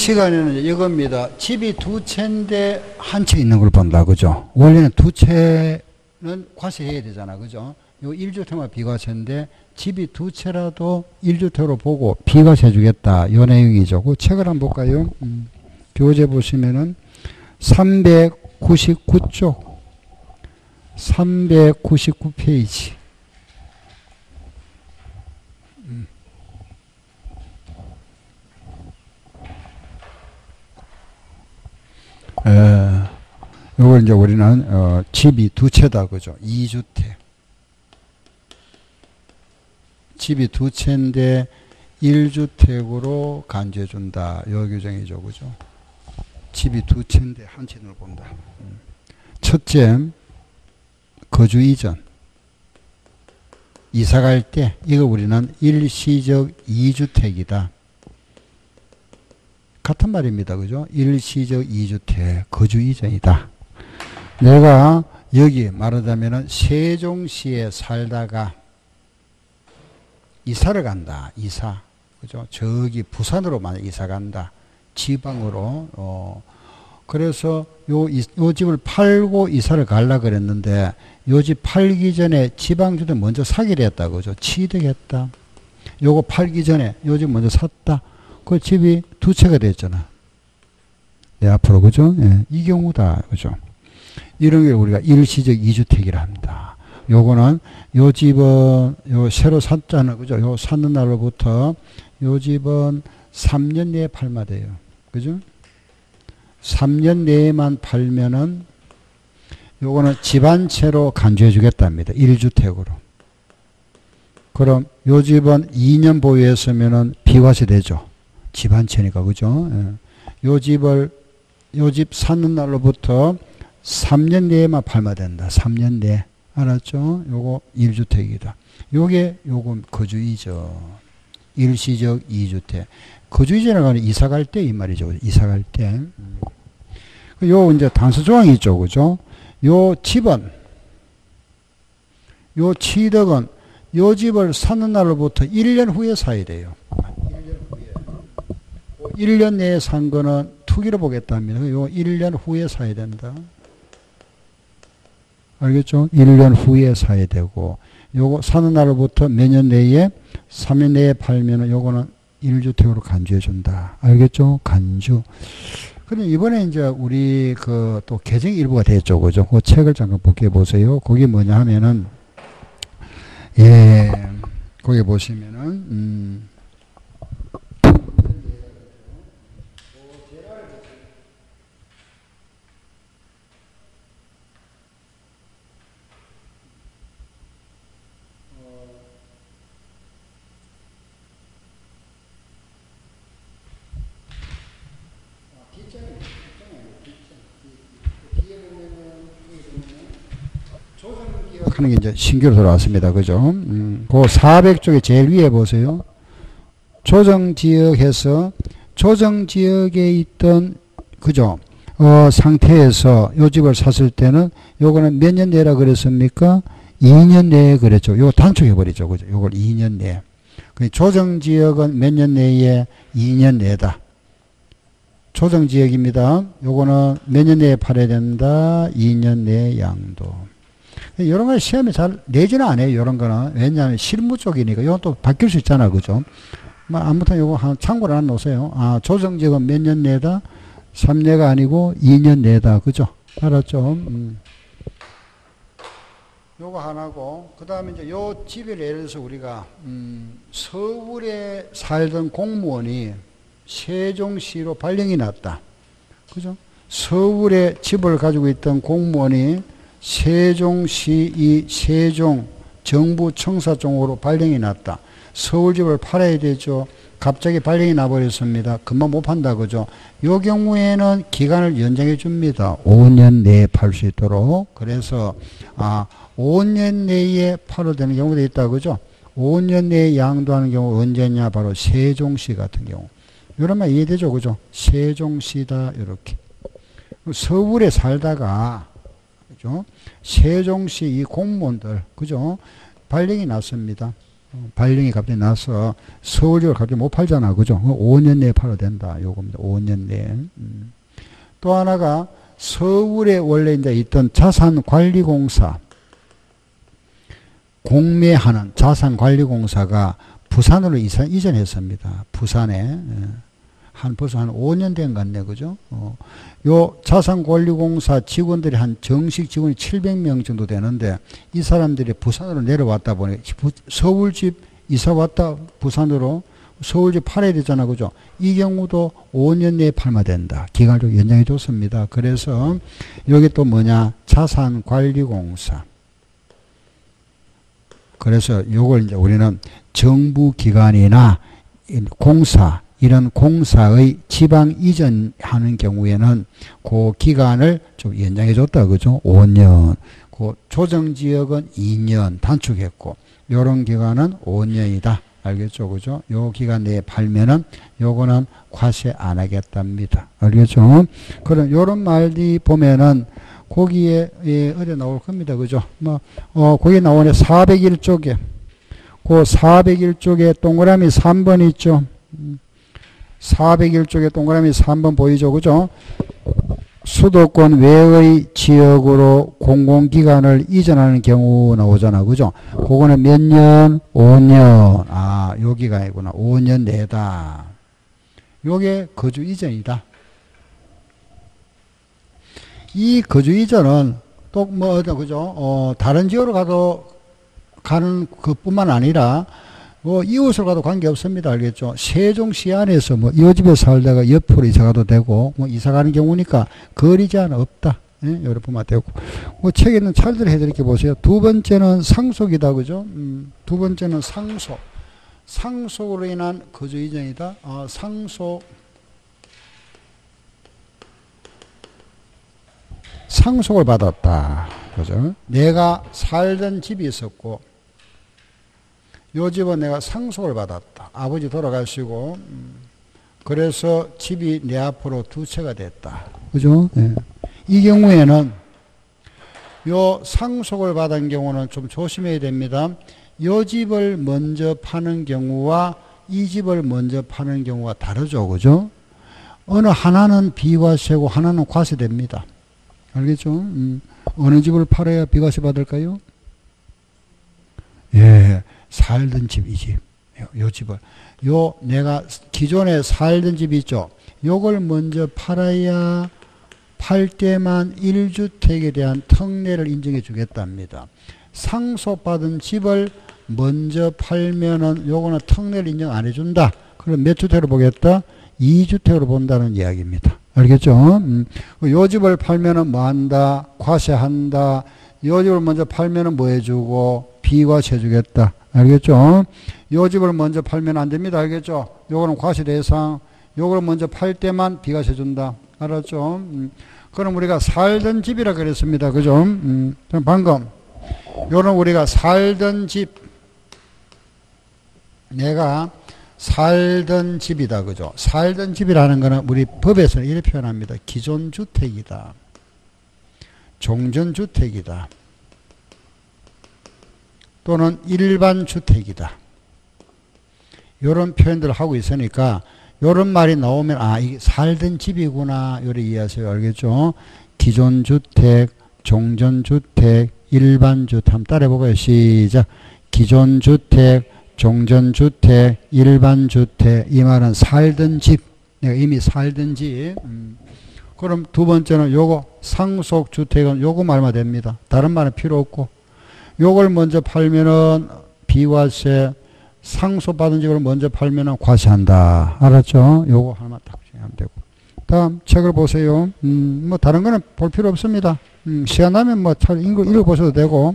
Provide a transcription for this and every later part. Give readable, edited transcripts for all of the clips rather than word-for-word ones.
시간에는 이겁니다. 집이 두 채인데 한 채 있는 걸 본다. 그죠? 원래는 두 채는 과세해야 되잖아. 그죠? 요 1주택만 비과세인데 집이 두 채라도 1주택으로 보고 비과세 주겠다. 요 내용이죠. 그 책을 한번 볼까요? 교재 보시면은 399쪽 399페이지 요걸 이제 우리는 집이 두 채다. 그죠? 2주택 집이 두 채인데 1주택으로 간주해 준다. 요 규정이죠. 그죠? 집이 두 채인데 한 채를 본다. 첫째, 거주 이전. 이사 갈 때, 이거 우리는 일시적 2주택이다. 같은 말입니다. 그죠? 일시적 2주택, 거주 이전이다. 내가 여기 말하자면은 세종시에 살다가 이사를 간다. 이사. 그죠? 저기 부산으로 만약 이사 간다. 지방으로. 그래서 요 집을 팔고 이사를 가려고 그랬는데 요 집 팔기 전에 지방주택 먼저 사기로 했다. 그죠? 취득했다. 요거 팔기 전에 요 집 먼저 샀다. 그 집이 두 채가 됐잖아. 네, 앞으로. 그죠? 예, 이 경우다. 그죠? 이런 게 우리가 일시적 2주택이라 합니다. 요거는 요 집은 요 새로 샀잖아. 그죠? 요 샀는 날로부터 요 집은 3년 내에 팔면 돼요. 그죠? 3년 내에만 팔면은 요거는 집 한 채로 간주해 주겠답니다. 1주택으로. 그럼 요 집은 2년 보유했으면은 비과세 되죠. 집 한 채니까. 그죠? 예. 요 집 사는 날로부터 3년 내에만 팔면 된다. 3년 내에. 알았죠? 요거 1주택이다. 요건 거주이죠. 일시적 2주택. 거주이전이라고 하는 이사 갈 때 이 말이죠. 이사 갈 때. 요 이제 단서 조항이 있죠. 그죠? 요 집은, 요 취득은 요 집을 사는 날로부터 1년 후에 사야 돼요. 1년 후에. 1년 내에 산 거는 투기로 보겠답니다. 요 1년 후에 사야 된다. 알겠죠? 1년 후에 사야 되고, 요거 사는 날로부터 몇 년 내에, 3년 내에 팔면은 요거는 1주택으로 간주해 준다. 알겠죠? 간주. 근데 이번에 이제 우리 또 개정 일부가 됐죠. 그죠? 그 책을 잠깐 볼게 보세요. 거기 뭐냐 하면은, 예, 거기 보시면은, 하는 게 이제 신규로 들어왔습니다. 그죠? 그 400쪽에 제일 위에 보세요. 조정지역에서 조정지역에 있던 그죠? 상태에서 요 집을 샀을 때는 요거는 몇 년 내라 그랬습니까? 2년 내에 그랬죠. 요거 단축해 버리죠. 그죠? 요걸 2년 내에. 조정지역은 몇 년 내에 2년 내다. 조정지역입니다. 요거는 몇 년 내에 팔아야 된다. 2년 내에 양도. 이런 거 시험에 잘 내지는 않아요. 이런 거는. 왜냐하면 실무 쪽이니까. 이건 또 바뀔 수 있잖아. 그죠? 아무튼 이거 한 참고로 안 놓으세요. 조정지역은 몇 년 내다? 3년가 아니고 2년 내다. 그죠? 알았죠? 요거 하나고, 그 다음에 이제 요 집을 예를 들어서 우리가, 서울에 살던 공무원이 세종시로 발령이 났다. 그죠? 서울에 집을 가지고 있던 공무원이 세종시 이 세종 정부청사 쪽으로 발령이 났다. 서울집을 팔아야 되죠. 갑자기 발령이 나버렸습니다. 금방 못 판다. 그죠? 요 경우에는 기간을 연장해 줍니다. 5년 내에 팔 수 있도록. 그래서 5년 내에 팔아도 되는 경우도 있다. 그죠? 5년 내에 양도하는 경우 언제냐? 바로 세종시 같은 경우. 이런 말 이해되죠? 그죠? 세종시다. 이렇게. 서울에 살다가 그죠? 세종시 이 공무원들, 그죠? 발령이 났습니다. 발령이 갑자기 나서 서울집을 갑자기 못 팔잖아. 그죠? 5년 내에 팔아도 된다. 요겁니다. 5년 내에. 또 하나가 서울에 원래 이제 있던 자산관리공사, 공매하는 자산관리공사가 부산으로 이전했습니다. 부산에. 벌써 한 5년 된 것 같네. 그죠? 요 자산관리공사 직원들이 정식 직원이 700명 정도 되는데, 이 사람들이 부산으로 내려왔다 보니, 서울집 이사 왔다 부산으로 서울집 팔아야 되잖아. 그죠? 이 경우도 5년 내에 팔면 된다. 기간을 좀 연장해 줬습니다. 그래서, 여기 또 뭐냐? 자산관리공사. 그래서 요걸 이제 우리는 정부기관이나 공사, 이런 공사의 지방 이전하는 경우에는 그 기간을 좀 연장해 줬다. 그죠? 5년. 그 조정지역은 2년 단축했고, 요런 기간은 5년이다. 알겠죠? 그죠? 요 기간 내에 팔면은 요거는 과세 안 하겠답니다. 알겠죠? 그럼 요런 말이 보면은 거기에 어디 나올 겁니다. 그죠? 거기 나오네. 401쪽에. 그 401쪽에 동그라미 3번 있죠? 401쪽에 동그라미 3번 보이죠? 그죠? 수도권 외의 지역으로 공공기관을 이전하는 경우 나오잖아. 그죠? 그거는 몇 년? 5년. 아, 요 기간이구나. 5년 내다. 요게 거주 이전이다. 이 거주 이전은 또 그죠? 다른 지역으로 가는 그뿐만 아니라 이웃을 가도 관계없습니다. 알겠죠? 세종시 안에서 이 집에 살다가 옆으로 이사 가도 되고, 이사 가는 경우니까 거리 제한 없다. 예? 여러분만 되고. 책에 있는 차례대로 해드릴게 보세요. 두 번째는 상속이다. 그죠? 두 번째는 상속. 상속으로 인한 거주 이전이다. 상속을 받았다. 그죠? 내가 살던 집이 있었고, 요 집은 내가 상속을 받았다. 아버지 돌아가시고, 그래서 집이 내 앞으로 두 채가 됐다. 그죠? 네. 이 경우에는, 요 상속을 받은 경우는 좀 조심해야 됩니다. 요 집을 먼저 파는 경우와 이 집을 먼저 파는 경우가 다르죠. 그죠? 어느 하나는 비과세고 하나는 과세됩니다. 알겠죠? 어느 집을 팔아야 비과세 받을까요? 예. 살던 집, 이 집. 요 집을. 내가 기존에 살던 집 있죠? 요걸 먼저 팔아야 팔 때만 1주택에 대한 특례를 인정해 주겠답니다. 상속받은 집을 먼저 팔면은 요거는 특례를 인정 안 해준다. 그럼 몇 주택으로 보겠다? 2주택으로 본다는 이야기입니다. 알겠죠? 요 집을 팔면은 뭐 한다? 과세한다. 요 집을 먼저 팔면은 뭐 해주고? 비과세 해주겠다. 알겠죠? 요 집을 먼저 팔면 안 됩니다. 알겠죠? 요거는 과세 대상. 요걸 먼저 팔 때만 비과세 준다. 알았죠? 그럼 우리가 살던 집이라 그랬습니다. 그죠? 방금 요런 우리가 살던 집, 내가 살던 집이다. 그죠? 살던 집이라는 거는 우리 법에서는 이렇게 표현합니다. 기존주택이다. 종전주택이다. 또는 일반주택이다. 이런 표현들을 하고 있으니까 이런 말이 나오면 이게 살던 집이구나 이렇게 이해하세요. 알겠죠? 기존주택, 종전주택, 일반주택 한번 따라해볼까요? 시작. 기존주택, 종전주택, 일반주택. 이 말은 살던 집. 내가 이미 살던 집. 그럼 두 번째는 요거 상속주택은 요거 말만 됩니다. 다른 말은 필요 없고. 요걸 먼저 팔면은 비과세, 상속받은 집을 먼저 팔면은 과세한다. 알았죠? 요거 하나만 딱 하면 되고. 다음 책을 보세요. 다른 거는 볼 필요 없습니다. 시간 나면 읽어보셔도 되고.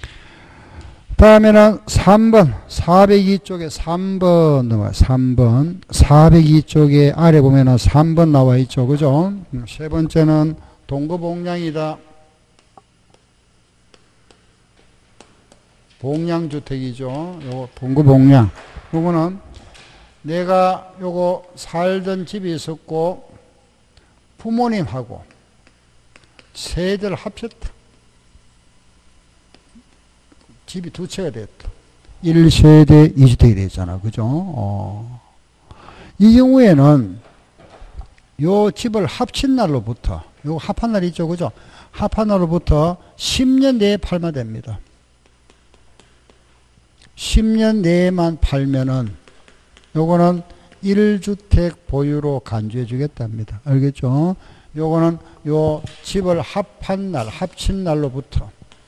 다음에는 3번, 402쪽에 3번 넘어요. 3번. 402쪽에 아래 보면은 3번 나와 있죠. 그죠? 세 번째는 동거봉량이다. 봉량주택이죠. 요거 동거봉량. 요거는 내가 요거 살던 집이 있었고 부모님하고 세대를 합쳤다. 집이 두 채가 됐다. 1세대 2주택이 되잖아. 그죠? 이 경우에는 요 집을 합친 날로부터, 요 합한 날 있죠. 그죠? 합한 날로부터 10년 내에 팔면 됩니다. 10년 내에만 팔면은 요거는 1주택 보유로 간주해 주겠답니다. 알겠죠? 요거는 요 집을 합한 날, 합친 날로부터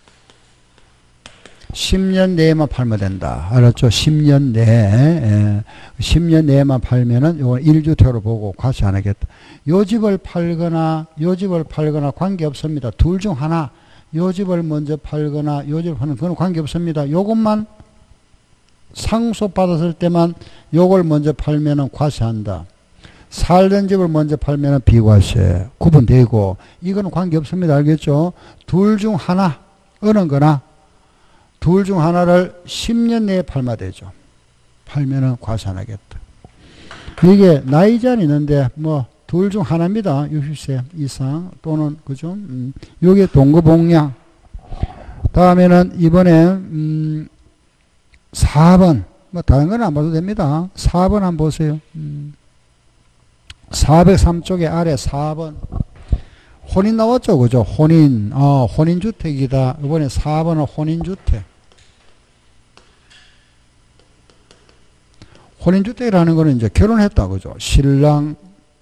10년 내에만 팔면 된다. 알았죠? 10년 내에. 10년 내에만 팔면은 요건 1주택으로 보고 과세 안 하겠다. 요 집을 팔거나 관계 없습니다. 둘 중 하나. 요 집을 먼저 팔거나 요 집을 파는 그건 관계 없습니다. 요것만 상속 받았을 때만 요걸 먼저 팔면은 과세한다. 살던 집을 먼저 팔면은 비과세 구분되고 이거는 관계 없습니다. 알겠죠? 둘 중 하나 어느 거나 둘 중 하나를 10년 내에 팔면 되죠. 팔면은 과세 안 하겠다. 이게 나이 제한이 있는데 뭐 둘 중 하나입니다. 60세 이상 또는 그죠? 요게 동거복량. 다음에는 이번에 4번 뭐 다른 건 안 봐도 됩니다. 4번 한번 보세요. 403쪽에 아래 4번 혼인 나왔죠. 그죠? 혼인주택이다. 이번에 4번은 혼인주택. 혼인주택이라는 거는 이제 결혼했다. 그죠? 신랑,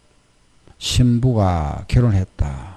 신부가 결혼했다.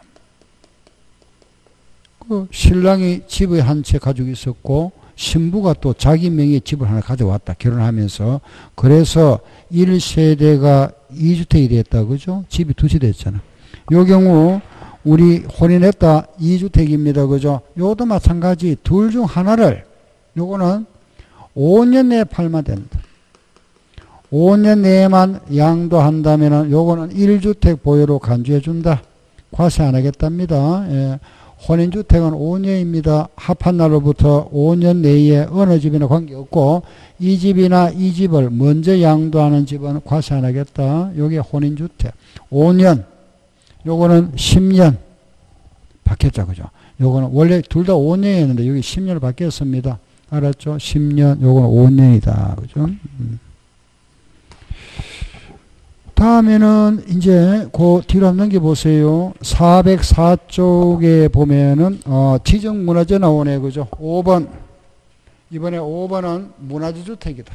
그 신랑이 집에 한 채 가지고 있었고, 신부가 또 자기 명의의 집을 하나 가져왔다. 결혼하면서. 그래서 1세대가 2주택이 됐다. 그죠? 집이 2채 됐잖아. 요 경우, 우리 혼인했다. 2주택입니다. 그죠? 요도 마찬가지. 둘 중 하나를, 요거는 5년 내에 팔면 된다. 5년 내에만 양도한다면은 요거는 1주택 보유로 간주해 준다. 과세 안 하겠답니다. 예. 혼인주택은 5년입니다. 합한 날로부터 5년 내에 어느 집이나 관계없고 이 집이나 이 집을 먼저 양도하는 집은 과세 안 하겠다. 요게 혼인주택. 5년. 요거는 10년. 바뀌었죠. 그죠? 요거는 원래 둘 다 5년이었는데 여기 10년을 바뀌었습니다. 알았죠? 10년. 요거는 5년이다. 그죠? 다음에는 이제 그 뒤로 한번 넘겨보세요. 404쪽에 보면은 지정문화재 나오네. 그죠? 5번. 이번에 5번은 문화재 주택이다.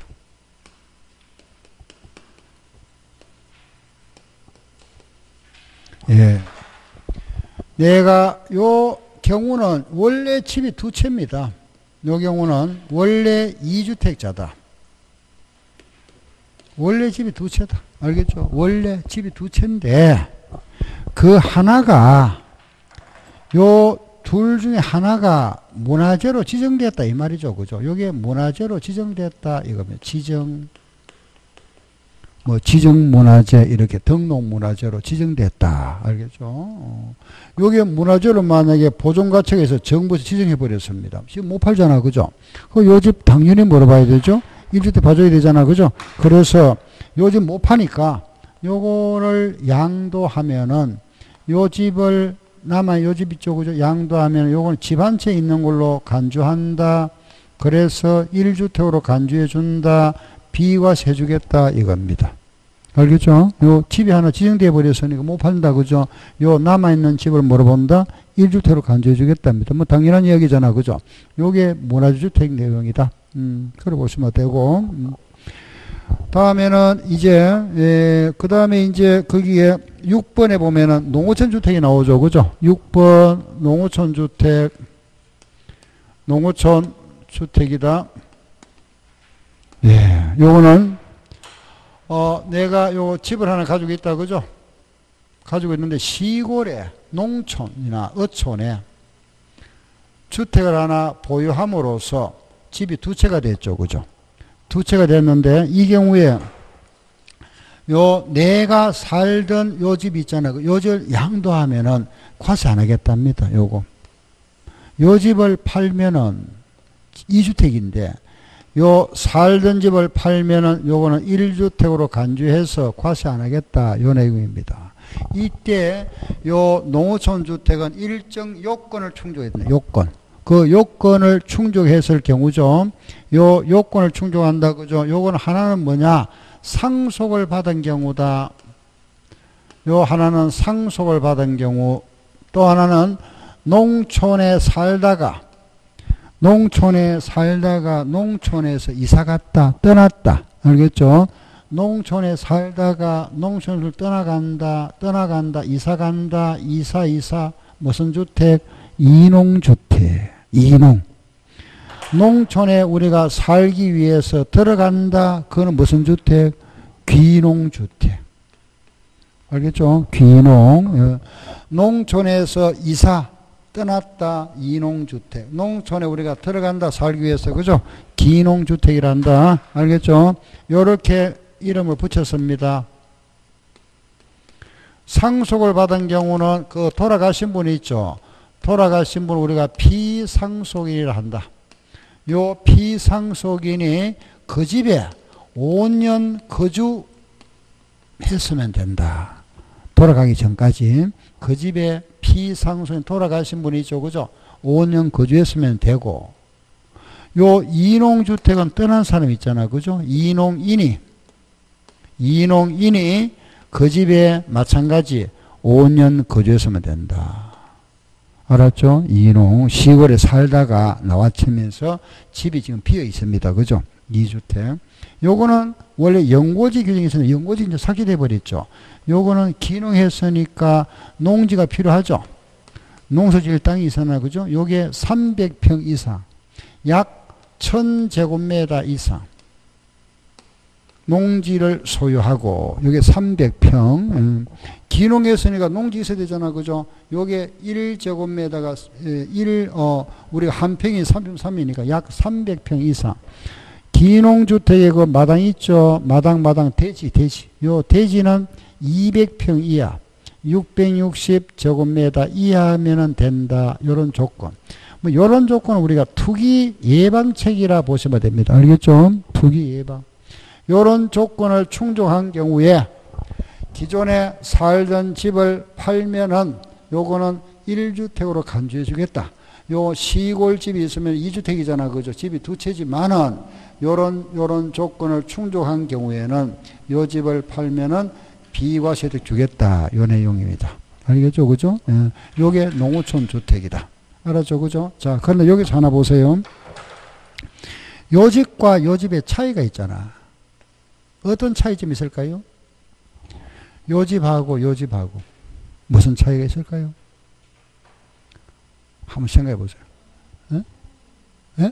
예. 내가 요 경우는 원래 집이 2채입니다. 요 경우는 원래 2주택자다. 원래 집이 2채다. 알겠죠? 원래 집이 2채인데 그 하나가 요 둘 중에 하나가 문화재로 지정됐다 이 말이죠. 그죠? 요게 문화재로 지정됐다 이거면 지정 문화재 이렇게 등록 문화재로 지정됐다. 알겠죠? 요게 문화재로 만약에 보존가책에서 정부에서 지정해 버렸습니다. 지금 못 팔잖아. 그죠? 그 요 집 당연히 물어봐야 되죠? 1주택 봐줘야 되잖아. 그죠? 그래서 요즘 못 파니까 요거를 양도하면은 요 집을 남아 요 집 있죠. 그죠? 양도하면 요거는 집 한 채 있는 걸로 간주한다. 그래서 1주택으로 간주해 준다. 비과세 주겠다 이겁니다. 알겠죠? 요 집이 하나 지정되어 버렸으니까 못 판다. 그죠? 요 남아있는 집을 물어본다. 1주택으로 간주해 주겠답니다. 뭐 당연한 이야기잖아. 그죠? 요게 문화주택 내용이다. 그래 보시면 되고. 다음에는 이제, 그 다음에 이제 거기에 6번에 보면은 농어촌 주택이 나오죠. 그죠? 6번 농어촌 주택, 농어촌 주택이다. 예, 요거는, 내가 요 집을 하나 가지고 있다. 그죠? 가지고 있는데 시골에 농촌이나 어촌에 주택을 하나 보유함으로써 집이 2채가 됐죠. 그죠? 2채가 됐는데 이 경우에 요 내가 살던 요 집 있잖아요. 요 집을 양도하면은 과세 안 하겠답니다. 요거. 요 집을 팔면은 2주택인데 요 살던 집을 팔면은 요거는 1주택으로 간주해서 과세 안 하겠다. 요 내용입니다. 이때 요 농어촌 주택은 일정 요건을 충족해야 된다. 요건. 그 요건을 충족했을 경우죠. 요 요건을 충족한다. 그죠? 요건 하나는 뭐냐? 상속을 받은 경우다. 요 하나는 상속을 받은 경우, 또 하나는 농촌에 살다가 농촌에서 이사 갔다, 떠났다. 알겠죠? 농촌에 살다가 농촌을 떠나간다, 이사 간다, 이사, 무슨 주택? 이농주택. 이농. 농촌에 우리가 살기 위해서 들어간다. 그거는 무슨 주택? 귀농주택. 알겠죠? 귀농. 농촌에서 이사, 떠났다. 이농주택. 농촌에 우리가 들어간다. 살기 위해서. 그죠? 귀농주택이란다. 알겠죠? 요렇게 이름을 붙였습니다. 상속을 받은 경우는 그 돌아가신 분이 있죠. 돌아가신 분 우리가 피상속인이라 한다. 요 피상속인이 그 집에 5년 거주했으면 된다. 돌아가기 전까지 그 집에 피상속인 돌아가신 분이 있죠. 그죠? 5년 거주했으면 되고, 요 이농주택은 떠난 사람 있잖아. 그죠? 이농인이 그 집에 마찬가지 5년 거주했으면 된다. 알았죠? 이농, 시골에 살다가 나와치면서 집이 지금 비어 있습니다. 그죠? 2주택. 요거는 원래 연고지 규정이 있었는데, 연고지 이제 삭제돼 버렸죠. 요거는 기농했으니까 농지가 필요하죠. 농사 지을 땅이 있었나, 그죠? 요게 300평 이상, 약 1000제곱미터 이상. 농지를 소유하고, 요게 300평. 기농했으니까 농지 있어야 되잖아. 그죠? 요게 1제곱미터가, 우리가 한 평이 3.3이니까 약 300평 이상. 기농주택에 그 마당 있죠? 마당, 대지. 요 대지는 200평 이하, 660제곱미터 이하면은 된다. 요런 조건. 뭐, 요런 조건은 우리가 투기 예방책이라 보시면 됩니다. 알겠죠? 투기 예방. 요런 조건을 충족한 경우에 기존에 살던 집을 팔면은 요거는 1주택으로 간주해 주겠다. 요 시골집이 있으면 2주택이잖아. 그죠? 집이 두 채지만은 요런 조건을 충족한 경우에는 요 집을 팔면은 비과세득 주겠다. 요 내용입니다. 알겠죠? 그죠? 예. 요게 농어촌 주택이다. 알았죠? 그죠? 자, 그런데 여기서 하나 보세요. 요 집과 요 집의 차이가 있잖아. 어떤 차이점이 있을까요? 요 집하고 요 집하고 무슨 차이가 있을까요? 한번 생각해 보세요. 에? 에?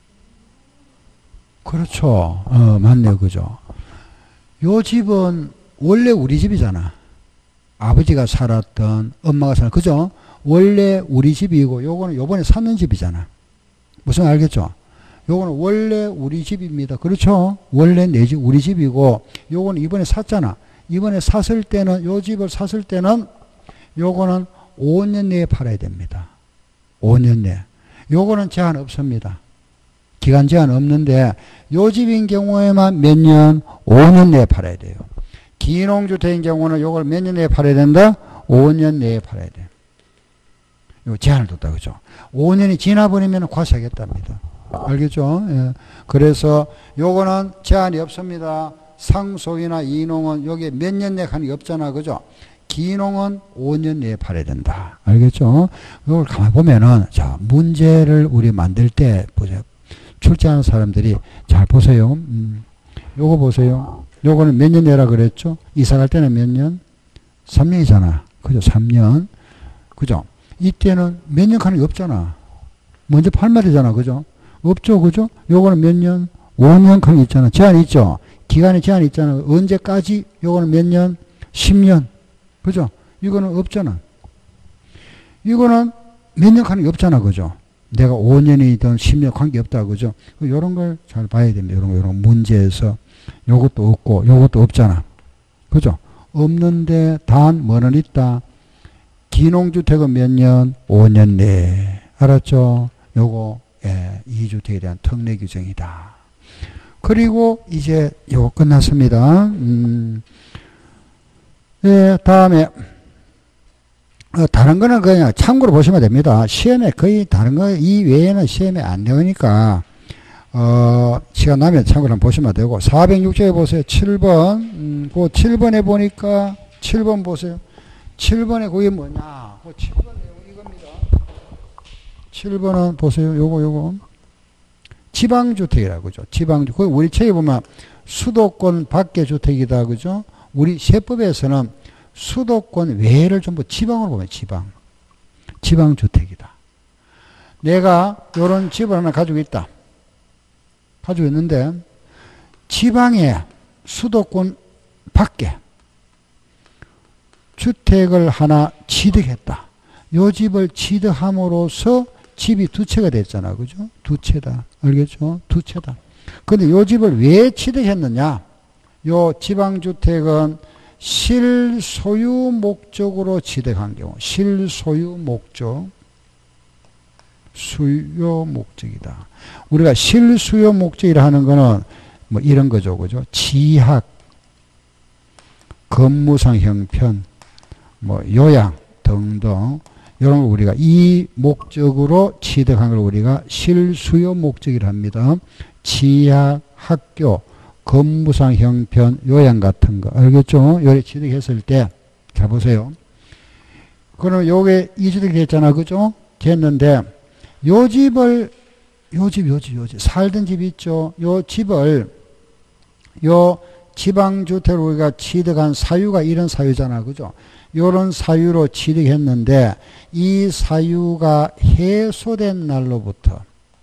그렇죠. 맞네요. 그죠? 요 집은 원래 우리 집이잖아. 아버지가 살았던, 엄마가 살았던, 그죠? 원래 우리 집이고, 요거는 요번에 샀는 집이잖아. 무슨 알겠죠? 요거는 원래 우리 집입니다. 그렇죠? 원래 내 집, 우리 집이고, 요거는 이번에 샀잖아. 이번에 샀을 때는, 요 집을 샀을 때는, 요거는 5년 내에 팔아야 됩니다. 5년 내. 요거는 제한 없습니다. 기간 제한 없는데, 요 집인 경우에만 몇 년? 5년 내에 팔아야 돼요. 기농주택인 경우는 요걸 몇 년 내에 팔아야 된다? 5년 내에 팔아야 돼요. 요 제한을 뒀다. 그죠? 5년이 지나버리면 과세하겠답니다. 알겠죠? 예. 그래서 요거는 제한이 없습니다. 상속이나 이농은 여기에 몇 년 내에 하는 게 없잖아. 그죠? 기농은 5년 내에 팔아야 된다. 알겠죠? 이걸 가만히 보면은, 자, 문제를 우리 만들 때, 보세요. 출제하는 사람들이 잘 보세요. 요거 보세요. 요거는 몇 년 내라 그랬죠? 이사 갈 때는 몇 년? 3년이잖아. 그죠? 3년. 그죠? 이때는 몇 년 가는 게 없잖아. 먼저 팔 말이잖아. 그죠? 없죠. 그죠? 요거는 몇 년? 5년 가는 게 있잖아. 제한이 있죠? 기간에 제한이 있잖아. 언제까지? 요거는 몇 년? 10년. 그죠? 이거는 없잖아. 이거는 몇 년 가는 게 없잖아. 그죠? 내가 5년이든 10년 관계 없다. 그죠? 요런 걸 잘 봐야 됩니다. 요런 문제에서. 요것도 없고, 요것도 없잖아. 그죠? 없는데, 단, 뭐는 있다. 기농주택은 몇 년? 5년 내에. 알았죠? 요거, 예, 2주택에 대한 특례 규정이다. 그리고 이제 요거 끝났습니다. 예, 다음에 다른 거는 그냥 참고로 보시면 됩니다. 시험에 거의 다른 거 이 외에는 시험에 안 나오니까 시간 나면 참고로 한번 보시면 되고 406쪽에 보세요. 7번 그 7번에 보니까 7번 보세요. 7번에 그게 뭐냐? 그 7번 내용 이겁니다. 7번은 보세요. 요거 지방주택이라고 그죠. 지방주택. 우리 책에 보면 수도권 밖의 주택이다 그죠. 우리 세법에서는 수도권 외를 전부 지방으로 보면 지방주택이다. 내가 요런 집을 하나 가지고 있다. 가지고 있는데 지방에 수도권 밖에 주택을 하나 취득했다. 요 집을 취득함으로써 집이 두 채가 됐잖아. 그죠? 두 채다. 알겠죠? 두 채다. 근데 요 집을 왜 취득했느냐? 요 지방주택은 실소유 목적으로 취득한 경우. 실소유 목적. 수요 목적이다. 우리가 실수요 목적이라 하는 거는 뭐 이런 거죠. 그죠? 지학, 건무상 형편, 뭐 요양 등등 이런 걸 우리가 이 목적으로 취득한 걸 우리가 실수요 목적이라 합니다. 지학, 학교, 건무상 형편, 요양 같은 거 알겠죠? 요래 취득했을 때 잘 보세요. 그럼 요게 이주택이 됐잖아. 그죠? 됐는데 요 집을 요 집 살던 집 있죠. 요 집을 요 지방주택을 우리가 취득한 사유가 이런 사유잖아. 그죠? 요런 사유로 취득했는데 이 사유가 해소된 날로부터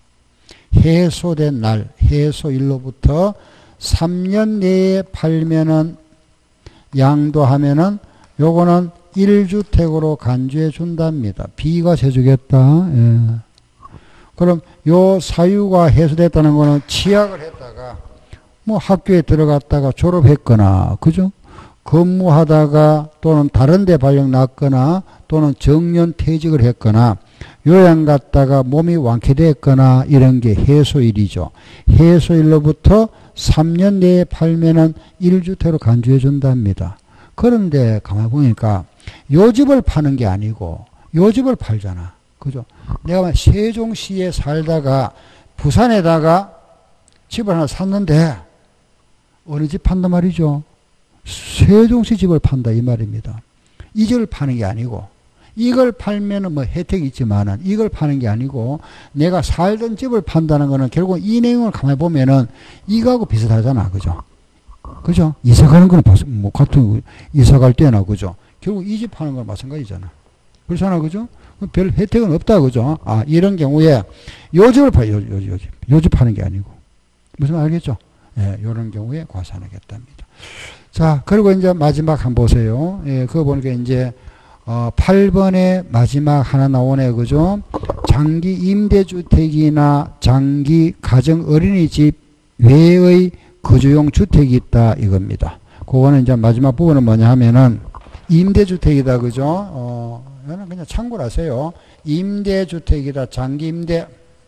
해소된 날, 해소일로부터 3년 내에 팔면은 양도하면은 요거는 1주택으로 간주해 준답니다. 비과세 주겠다. 예. 그럼 요 사유가 해소됐다는 거는 취약을 했다가 뭐 학교에 들어갔다가 졸업했거나 그죠? 근무하다가 또는 다른 데 발령 났거나 또는 정년 퇴직을 했거나 요양 갔다가 몸이 완쾌됐거나 이런 게 해소일이죠. 해소일로부터 3년 내에 팔면은 1주택으로 간주해 준답니다. 그런데 가만히 보니까 요 집을 파는 게 아니고 요 집을 팔잖아. 그죠? 내가 세종시에 살다가 부산에다가 집을 하나 샀는데 어느 집 판단 말이죠? 세종시 집을 판다 이 말입니다. 이 집을 파는 게 아니고 이걸 팔면은 뭐 혜택이 있지만은 이걸 파는 게 아니고 내가 살던 집을 판다는 거는 결국 이 내용을 가만히 보면은 이거하고 비슷하잖아. 그죠? 그죠? 이사 가는 거는 뭐 같은 이사 갈 때나 그죠? 결국 이 집 파는 건 마찬가지잖아. 그렇잖아. 그죠? 별 혜택은 없다. 그죠? 아, 이런 경우에 요 집을 요 집 파는 게 아니고 무슨 말 알겠죠? 예, 요런 경우에 과세하겠답니다. 자, 그리고 이제 마지막 한번 보세요. 예, 그거 보니까 이제 8번에 마지막 하나 나오네. 그죠? 장기 임대주택이나 장기 가정 어린이집 외의 거주용 주택이 있다 이겁니다. 그거는 이제 마지막 부분은 뭐냐 하면은 임대주택이다. 그죠? 이거는 그냥 참고로 하세요. 임대주택이다. 장기 임대.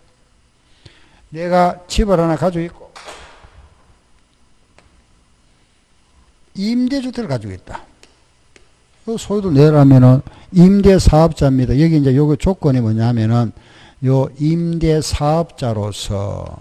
내가 집을 하나 가지고 있고 임대주택을 가지고 있다. 소유도 내라면은 임대사업자입니다. 여기 이제 요거 조건이 뭐냐면은 요 임대사업자로서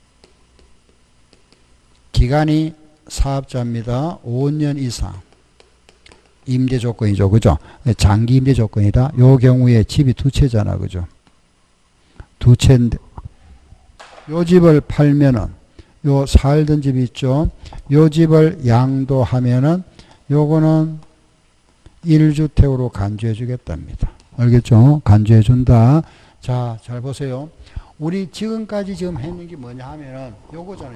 기간이 사업자입니다. 5년 이상. 임대 조건이죠. 그죠? 장기 임대 조건이다. 요 경우에 집이 두 채잖아. 그죠? 두 채인데 요 집을 팔면은 요 살던 집 있죠. 요 집을 양도하면은 요거는 1주택으로 간주해 주겠답니다. 알겠죠? 간주해 준다. 자, 잘 보세요. 우리 지금까지 지금 했는 게 뭐냐 하면은 요거잖아.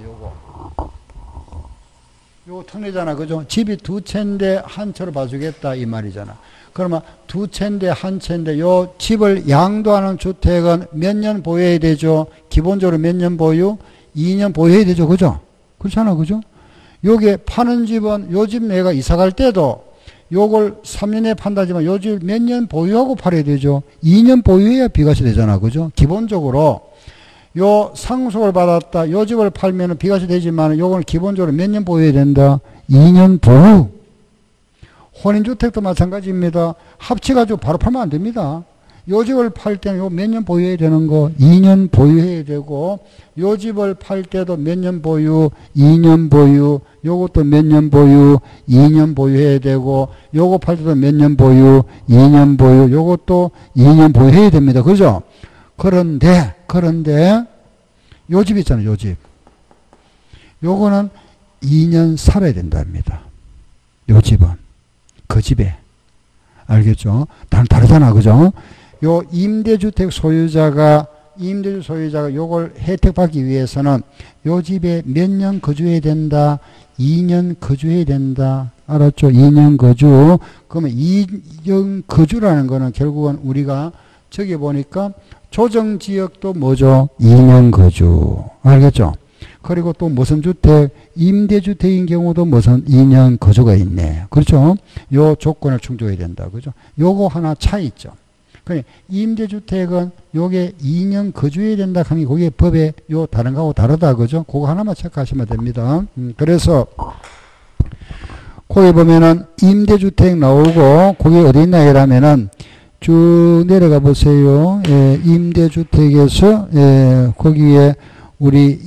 요거 특례잖아. 그죠? 집이 두 채인데 한 채로 봐주겠다 이 말이잖아. 그러면 두 채인데 한 채인데 요 집을 양도하는 주택은 몇 년 보유해야 되죠? 기본적으로 몇 년 보유? 2년 보유해야 되죠. 그죠? 그렇잖아. 그죠? 요게 파는 집은 요 집 내가 이사 갈 때도 요걸 3년에 판다지만 요 집 몇 년 보유하고 팔아야 되죠. 2년 보유해야 비과세 되잖아. 그죠? 기본적으로 요 상속을 받았다. 요 집을 팔면은 비과세 되지만 요거는 기본적으로 몇 년 보유해야 된다? 2년 보유. 혼인주택도 마찬가지입니다. 합쳐가지고 바로 팔면 안 됩니다. 요 집을 팔 때는 요 몇 년 보유해야 되는 거 2년 보유해야 되고, 요 집을 팔 때도 몇 년 보유, 2년 보유, 요것도 몇 년 보유, 2년 보유해야 되고, 요거 팔 때도 몇 년 보유, 2년 보유, 요것도 2년 보유해야 됩니다. 그죠? 그런데 요 집 있잖아요. 요 집. 요거는 2년 살아야 된답니다. 요 집은. 그 집에. 알겠죠? 다르잖아. 그죠? 요 임대주택 소유자가 요걸 혜택받기 위해서는 요 집에 몇 년 거주해야 된다. 2년 거주해야 된다. 알았죠? 2년 거주. 그러면 2년 거주라는 거는 결국은 우리가 저기 보니까 조정지역도 뭐죠? 2년 거주. 알겠죠? 그리고 또 무슨 주택? 임대주택인 경우도 무슨 2년 거주가 있네. 그렇죠? 요 조건을 충족해야 된다. 그죠? 요거 하나 차이 있죠. 그러니까 임대주택은 요게 2년 거주해야 된다 하면 그게 법에 요 다른 거하고 다르다. 그죠? 그거 하나만 체크하시면 됩니다. 그래서 거기 보면은 임대주택 나오고 거기 어디 있나 이러면은 쭉 내려가 보세요. 예, 임대주택에서 예, 거기에 우리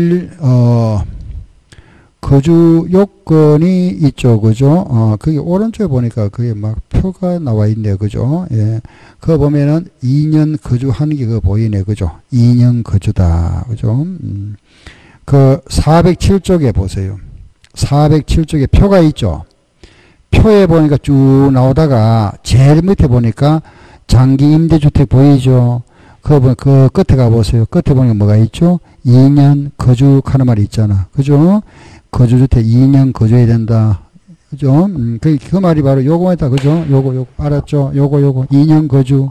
거주 요건이 있죠. 그죠? 그게 오른쪽에 보니까 그게 막 표가 나와 있네요. 그죠? 예. 그거 보면은 2년 거주하는 게 그거 보이네. 그죠? 2년 거주다. 그죠? 그 407쪽에 보세요. 407쪽에 표가 있죠. 표에 보니까 쭉 나오다가 제일 밑에 보니까 장기 임대주택 보이죠? 그 끝에 가보세요. 끝에 보면 뭐가 있죠? 2년 거주하는 말이 있잖아. 그죠? 거주주택 2년 거주해야 된다. 그죠? 그 말이 바로 요거만 있다. 그죠? 요거. 알았죠? 요거. 2년 거주.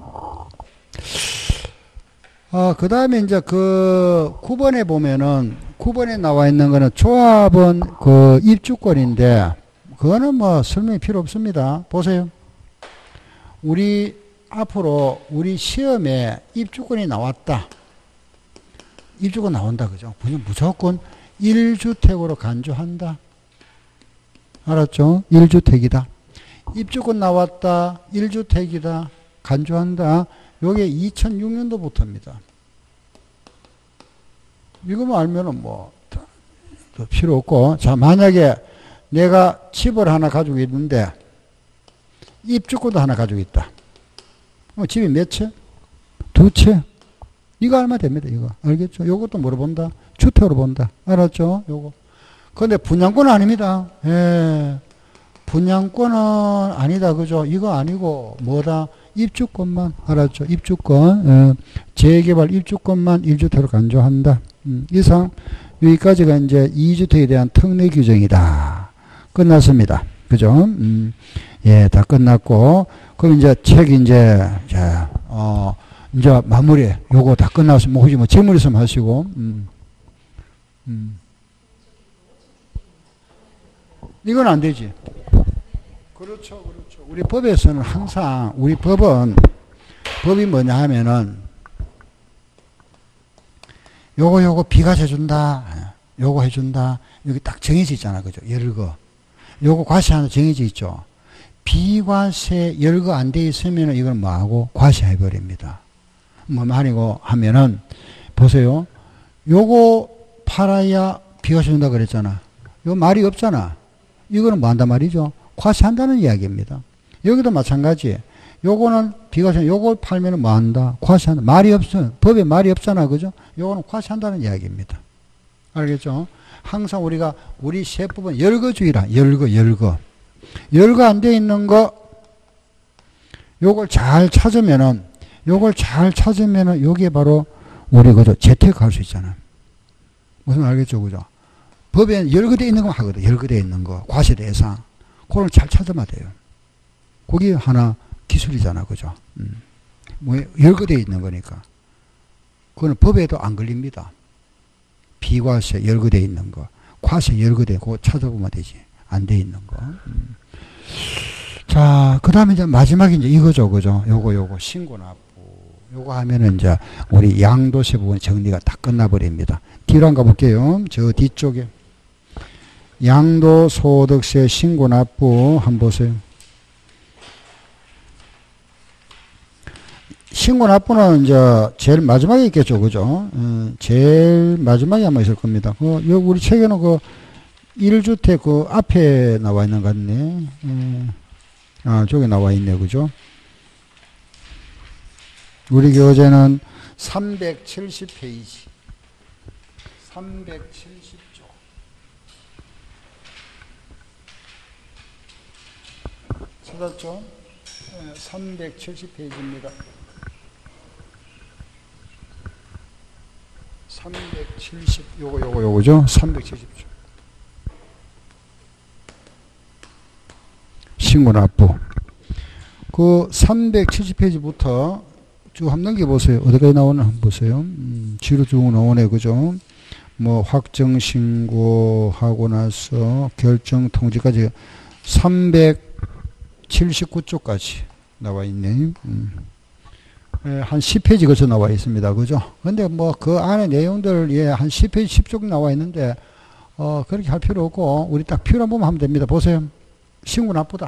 그 다음에 이제 그 9번에 보면은, 9번에 나와 있는 거는 조합은 그 입주권인데, 그거는 뭐 설명이 필요 없습니다. 보세요. 앞으로 우리 시험에 입주권이 나왔다. 입주권 나온다. 그죠? 무조건 1주택으로 간주한다. 알았죠? 1주택이다. 입주권 나왔다. 1주택이다. 간주한다. 요게 2006년도부터입니다. 이거만 알면은 뭐 필요 없고. 자, 만약에 내가 집을 하나 가지고 있는데 입주권도 하나 가지고 있다. 집이 몇 채? 2채. 이거 얼마 됩니다. 이거. 알겠죠? 요것도 뭐로 본다? 주택으로 본다. 알았죠? 요거. 근데 분양권은 아닙니다. 예. 분양권은 아니다. 그죠? 이거 아니고 뭐다? 입주권만. 알았죠? 입주권. 예. 재개발 입주권만 1주택으로 간주한다. 이상 여기까지가 이제 2주택에 대한 특례 규정이다. 끝났습니다. 그죠? 예, 다 끝났고, 그럼 이제 책 이제 마무리, 요거 다 끝났으면, 혹시 뭐 질문 있으면 하시고, 이건 안 되지. 그렇죠. 우리 법에서는 항상, 법이 뭐냐 하면은, 요거 비과세 해준다. 요거 해준다. 여기 딱 정해져 있잖아. 그죠? 열거. 요거 과세 하나 정해져 있죠. 비과세 열거 안 돼 있으면 이건 뭐하고 과세해버립니다. 뭐 말이고 하면은, 보세요. 요거 팔아야 비과세 준다 그랬잖아. 요 말이 없잖아. 이거는 뭐 한단 말이죠? 과세한다는 이야기입니다. 여기도 마찬가지. 요거는 비과세, 요걸 팔면은 뭐 한다? 과세한다. 말이 없어. 법에 말이 없잖아. 그죠? 요거는 과세한다는 이야기입니다. 알겠죠? 항상 우리 세법은 열거주의라. 열거 안 돼 있는 거, 요걸 잘 찾으면은, 요게 바로 우리 그저 재테크할 수 있잖아. 무슨 알겠죠? 그죠? 법에 열거되어 있는 거 하거든. 열거되어 있는 거. 과세 대상. 그걸 잘 찾으면 돼요. 그게 하나 기술이잖아. 그죠? 뭐, 열거되어 있는 거니까. 그거는 법에도 안 걸립니다. 비과세 열거되어 있는 거. 과세 열거되어 그거 찾아보면 되지. 안 돼 있는 거. 자, 그 다음에 이제 마지막에 이제 이거죠. 그죠? 요거 신고납부. 요거 하면은 이제 우리 양도세 부분 정리가 다 끝나버립니다. 뒤로 한번 가볼게요. 저 뒤쪽에. 양도소득세 신고납부 한번 보세요. 신고납부는 이제 제일 마지막에 있겠죠, 그죠? 제일 마지막에 아마 있을 겁니다. 여기 우리 책에는 그 1주택 그 앞에 나와 있는 것 같네. 저기 나와 있네, 그죠? 우리 교재는 370페이지. 370조. 찾았죠? 370페이지입니다. 370, 요거죠? 370조. 신고납부. 그 370페이지부터 쭉 한번 넘겨보세요. 어디까지 나오나 한번 보세요. 뒤로 쭉 나오네, 그죠? 뭐, 확정신고하고 나서 결정통지까지 379쪽까지 나와 있네. 한 10페이지 걸쳐 나와 있습니다. 그죠? 근데 뭐, 그 안에 내용들, 예, 한 10페이지, 10쪽 나와 있는데, 그렇게 할 필요 없고, 우리 딱 필요한 부분 하면 됩니다. 보세요. 신고 나쁘다.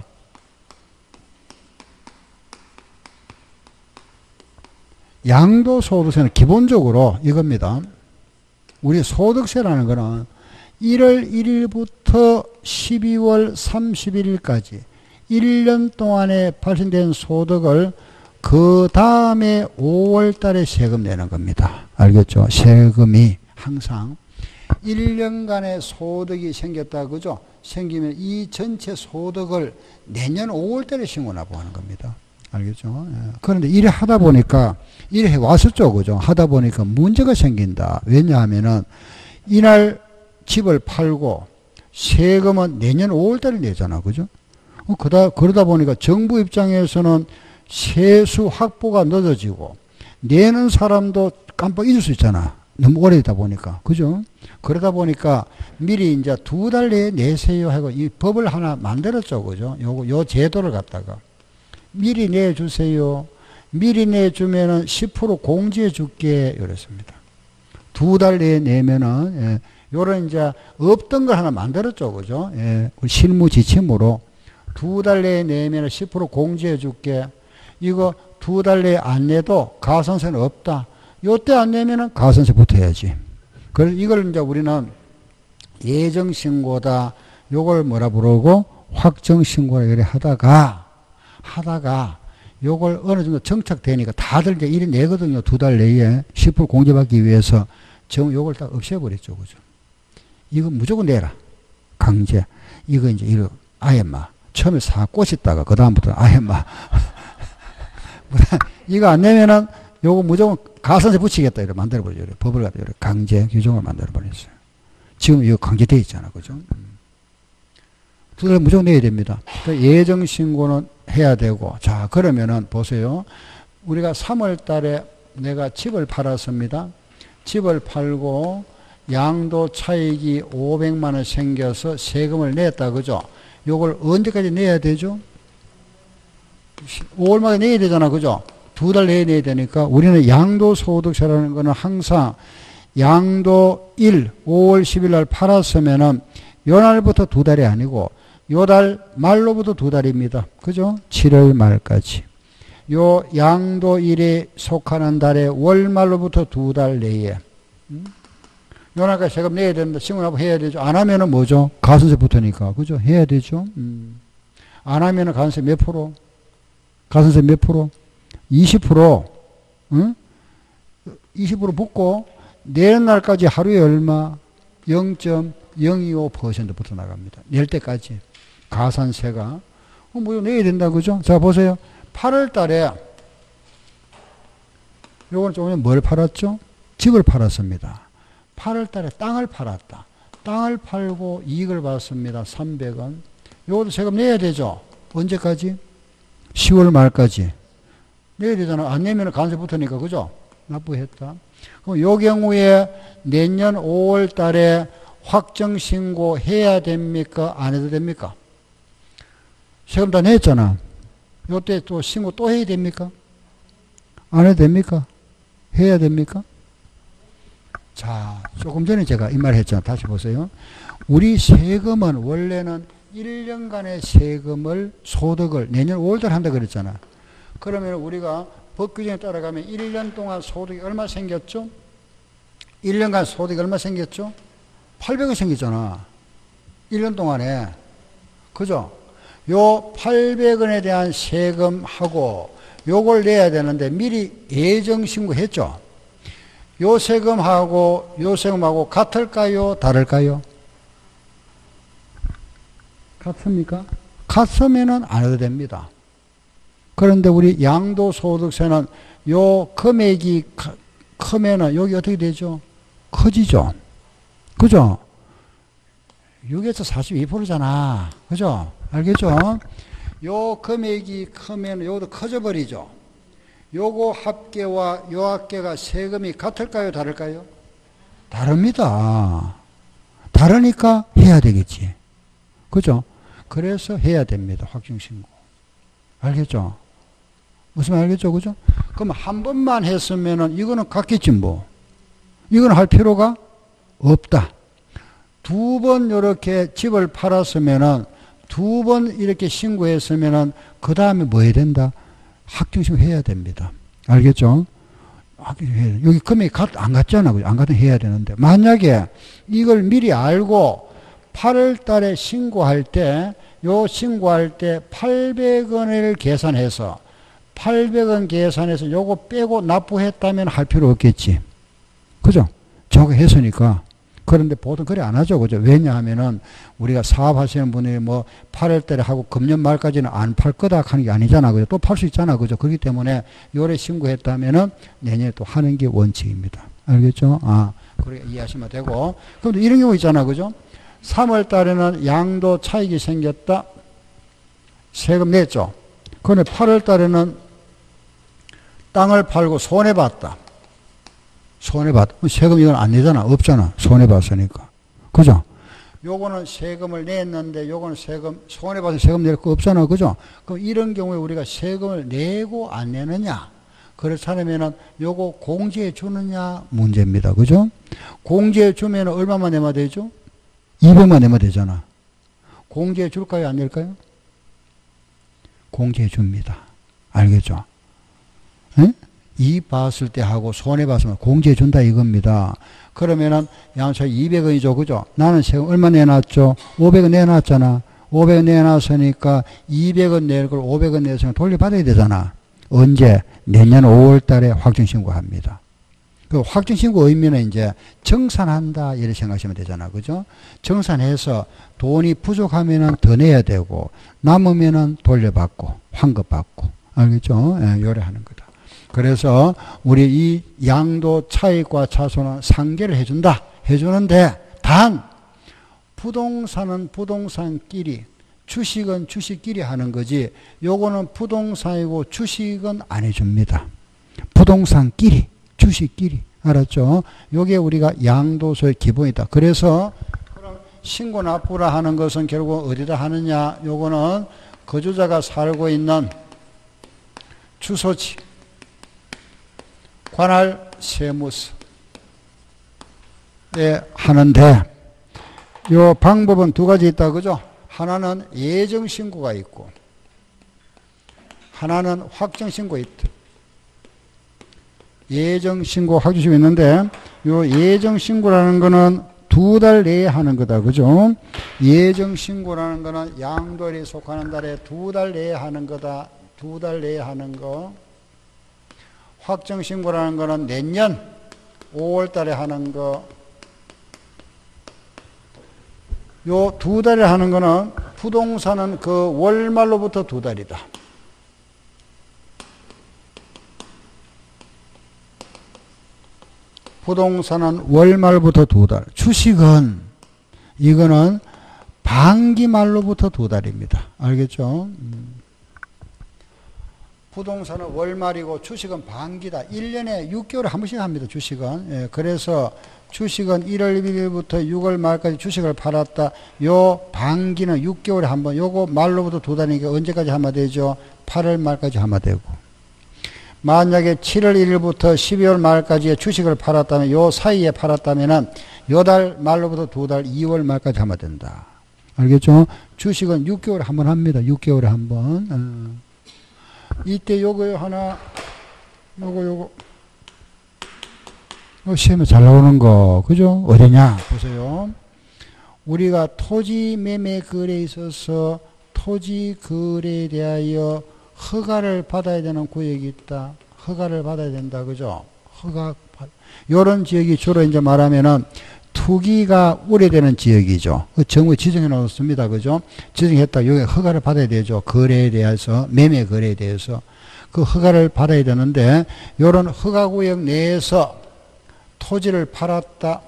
양도소득세는 기본적으로 이겁니다. 우리 소득세라는 거는 1월 1일부터 12월 31일까지 1년 동안에 발생된 소득을 그 다음에 5월 달에 세금 내는 겁니다. 알겠죠? 세금이 항상 1년간의 소득이 생겼다, 그죠? 생기면 이 전체 소득을 내년 5월 달에 신고납부하는 겁니다. 알겠죠? 예. 그런데 이래 하다 보니까, 이래 왔었죠, 그죠? 하다 보니까 문제가 생긴다. 왜냐하면은, 이날 집을 팔고, 세금은 내년 5월 달에 내잖아, 그죠? 그러다 보니까 정부 입장에서는 세수 확보가 늦어지고, 내는 사람도 깜빡 잊을 수 있잖아. 너무 오래되다 보니까. 그죠? 그러다 보니까 미리 이제 2달 내에 내세요 하고 이 법을 하나 만들었죠, 그죠? 요 제도를 갖다가. 미리 내주세요. 미리 내주면은 10% 공제해 줄게. 이랬습니다. 2달 내에 내면은, 예, 요런 이제 없던 걸 하나 만들었죠. 그죠? 예, 실무 지침으로 2달 내에 내면은 10% 공제해 줄게. 이거 2달 내에 안 내도 가산세는 없다. 요때 안 내면은 가산세 붙어야지. 그래서 이걸 이제 우리는 예정신고다. 요걸 뭐라 부르고 확정신고라 이래 하다가 요걸 어느 정도 정착되니까 다들 이제 일이 내거든요. 2달 내에 10% 공제받기 위해서 요걸 딱 없애버렸죠. 그죠? 이거 무조건 내라. 강제. 이거 이제 아예 처음에 싹 꼬셨다가 그다음부터 아예 이거 안 내면은 요거 무조건 가산세 붙이겠다. 이렇게 만들어버려요. 법을 갖다 이렇게 강제 규정을 만들어버렸어요. 지금 이거 강제되어 있잖아. 그죠? 2달 무조건 내야 됩니다. 예정신고는 해야 되고. 자, 그러면은 보세요. 우리가 3월 달에 내가 집을 팔았습니다. 집을 팔고 양도 차익이 500만 원 생겨서 세금을 냈다. 그죠? 요걸 언제까지 내야 되죠? 5월마다 내야 되잖아. 그죠? 2달 내에 내야 되니까 우리는 양도소득세라는 거는 항상 양도 5월 10일 날 팔았으면은 요 날부터 2달이 아니고 요 달 말로부터 2달입니다. 그죠? 7월 말까지. 요 양도 1에 속하는 달에 월 말로부터 2달 내에. 요 날까지 세금 내야 됩니다. 신고납부 해야 되죠. 안 하면은 뭐죠? 가산세 붙으니까. 그죠? 해야 되죠. 안 하면은 가산세 몇 프로? 가산세 몇 프로? 20%. 응? 20% 붙고 내는 날까지 하루에 얼마? 0.025% 붙어 나갑니다. 낼 때까지. 가산세가. 뭐 내야 된다. 그죠? 자, 보세요. 8월 달에 요건 조금 전에 뭘 팔았죠? 집을 팔았습니다. 8월 달에 땅을 팔았다. 땅을 팔고 이익을 받습니다. 300원. 요것도 세금 내야 되죠? 언제까지? 10월 말까지. 내야 되잖아. 안 내면 가산세 붙으니까. 그죠? 납부했다. 그럼 요 경우에 내년 5월 달에 확정신고 해야 됩니까? 안 해도 됩니까? 세금 다 냈잖아. 요때 또 신고 또 해야 됩니까? 안 해도 됩니까? 해야 됩니까? 자, 조금 전에 제가 이 말 했잖아. 다시 보세요. 우리 세금은 원래는 1년간의 세금을, 소득을 내년 5월달 한다 그랬잖아. 그러면 우리가 법 규정에 따라가면 1년 동안 소득이 얼마 생겼죠? 1년간 소득이 얼마 생겼죠? 800원 생겼잖아. 1년 동안에. 그죠? 요 800원에 대한 세금하고 요걸 내야 되는데 미리 예정 신고했죠? 요 세금하고 요 세금하고 같을까요? 다를까요? 같습니까? 같으면은 안 해도 됩니다. 그런데 우리 양도소득세는 요 금액이 크면은 여기 어떻게 되죠? 커지죠? 그죠? 6에서 42%잖아. 그죠? 알겠죠? 요 금액이 크면 요것도 커져버리죠? 요거 합계와 요 합계가 세금이 같을까요? 다를까요? 다릅니다. 다르니까 해야 되겠지. 그죠? 그래서 해야 됩니다. 확정신고. 알겠죠? 무슨 말 알겠죠? 그죠? 그럼 한 번만 했으면은 이거는 같겠지 뭐. 이건 할 필요가 없다. 두 번 이렇게 집을 팔았으면은 두 번 이렇게 신고했으면은 그 다음에 뭐 해야 된다? 확정신고 해야 됩니다. 알겠죠? 여기 금액이 안 같잖아. 안 같으면 해야 되는데. 만약에 이걸 미리 알고 8월 달에 신고할 때, 신고할 때 800원을 계산해서, 800원 계산해서 요거 빼고 납부했다면 할 필요 없겠지. 그죠? 저거 했으니까. 그런데 보통 그래 안 하죠. 그죠? 왜냐하면은 우리가 사업하시는 분이 뭐 8월 달에 하고 금년 말까지는 안 팔 거다 하는 게 아니잖아. 그죠? 또 팔 수 있잖아. 그죠? 그렇기 때문에 요래 신고했다면은 내년에 또 하는 게 원칙입니다. 알겠죠? 그렇게 이해하시면 되고. 그럼 이런 경우 있잖아. 그죠? 3월 달에는 양도 차익이 생겼다. 세금 냈죠. 그런데 8월 달에는 땅을 팔고 손해봤다. 손해봤다. 세금 이건 안 내잖아. 없잖아. 손해봤으니까. 그죠? 요거는 세금을 냈는데 요거는 세금, 손해봐서 세금 낼 거 없잖아. 그죠? 그럼 이런 경우에 우리가 세금을 내고 안 내느냐? 그렇지 않으면은 요거 공제해 주느냐? 문제입니다. 그죠? 공제해 주면 얼마만 내면 되죠? 200만 내면 되잖아. 공제해 줄까요? 안 낼까요? 공제해 줍니다. 알겠죠? 에? 이익 봤을 때 하고 손해봤으면 공제해 준다 이겁니다. 그러면은 양차 200원이죠. 그죠? 나는 세금 얼마 내놨죠? 500원 내놨잖아. 500원 내놨으니까 200원 낼 걸 500원 내서 돌려받아야 되잖아. 언제? 내년 5월 달에 확정신고합니다. 그 확정신고 의미는 이제 정산한다 이렇게 생각하시면 되잖아. 그죠? 정산해서 돈이 부족하면은 더 내야 되고 남으면은 돌려받고 환급받고. 알겠죠? 예, 요래 하는 거다. 그래서 우리 이 양도 차익과 차손은 상계를 해준다. 해주는데 단 부동산은 부동산끼리 주식은 주식끼리 하는 거지 요거는 부동산이고 주식은 안 해줍니다. 부동산끼리 주식끼리. 알았죠? 요게 우리가 양도소의 기본이다. 그래서 신고 납부라 하는 것은 결국 어디다 하느냐? 요거는 거주자가 살고 있는 주소지 관할 세무서에 하는데 요 방법은 두 가지 있다. 그죠? 하나는 예정신고가 있고 하나는 확정신고 있다. 예정신고, 확정신고 있는데 요 예정신고라는 거는 2달 내에 하는 거다. 그죠? 예정신고라는 거는 양도일이 속하는 달에 2달 내에 하는 거다. 2달 내에 하는 거. 확정신고라는 거는 내년 5월 달에 하는 거. 요 2달에 하는 거는 부동산은 그 월말로부터 2달이다. 부동산은 월말부터 2달. 주식은 이거는 반기말로부터 2달입니다. 알겠죠? 부동산은 월말이고 주식은 반기다. 1년에 6개월에 한 번씩 합니다. 주식은. 예, 그래서 주식은 1월 1일부터 6월 말까지 주식을 팔았다. 요 반기는 6개월에 한 번. 요거 말로부터 2달이니까 언제까지 하면 되죠? 8월 말까지 하면 되고. 만약에 7월 1일부터 12월 말까지 주식을 팔았다면 요 사이에 팔았다면은 요 달 말로부터 2달 2월 말까지 하면 된다. 알겠죠? 주식은 6개월에 한 번 합니다. 6개월에 한 번. 이때 요거 하나, 요거 시험에 잘 나오는 거, 그죠? 어디냐? 보세요. 우리가 토지 매매 거래에 있어서 토지 거래에 대하여 허가를 받아야 되는 구역이 있다. 허가를 받아야 된다. 그죠? 요런 지역이 주로 이제 말하면은 투기가 우려되는 지역이죠. 정부에 지정해 놓습니다. 그죠? 지정했다. 여기 허가를 받아야 되죠. 거래에 대해서, 매매 거래에 대해서. 그 허가를 받아야 되는데, 요런 허가구역 내에서 토지를 팔았다.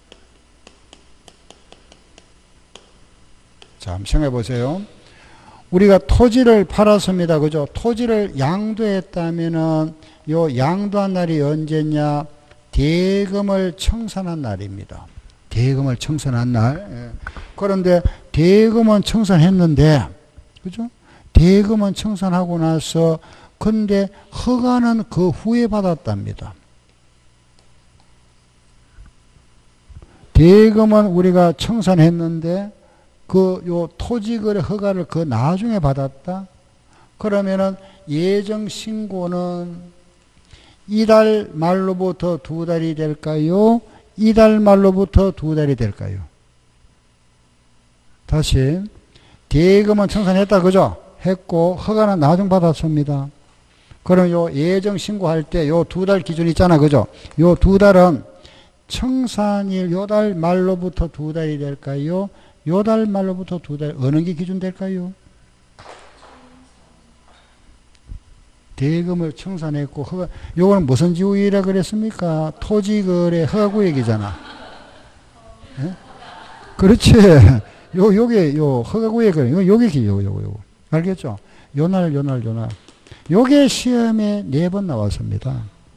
자, 한번 생각해 보세요. 우리가 토지를 팔았습니다. 그죠? 토지를 양도했다면은 요 양도한 날이 언제냐? 대금을 청산한 날입니다. 대금을 청산한 날. 예. 그런데 대금은 청산했는데, 그죠? 대금은 청산하고 나서, 근데 허가는 그 후에 받았답니다. 대금은 우리가 청산했는데, 요 토지거래 허가를 그 나중에 받았다? 그러면은 예정신고는 이달 말로부터 2달이 될까요? 이달 말로부터 2달이 될까요? 다시. 대금은 청산했다. 그죠? 했고, 허가는 나중 받았습니다. 그럼 요 예정신고할 때 요 2달 기준 있잖아. 그죠? 요 2달은 청산일 요 달 말로부터 2달이 될까요? 요 달 말로부터 2달 어느 게 기준 될까요? 대금을 청산했고 허가 요거는 무슨 지구이라 그랬습니까? 토지거래 허가구역이잖아. 예? 그렇지. 요게 허가구역은 요게 요거 알겠죠? 요날 요게 시험에 4번 나왔습니다.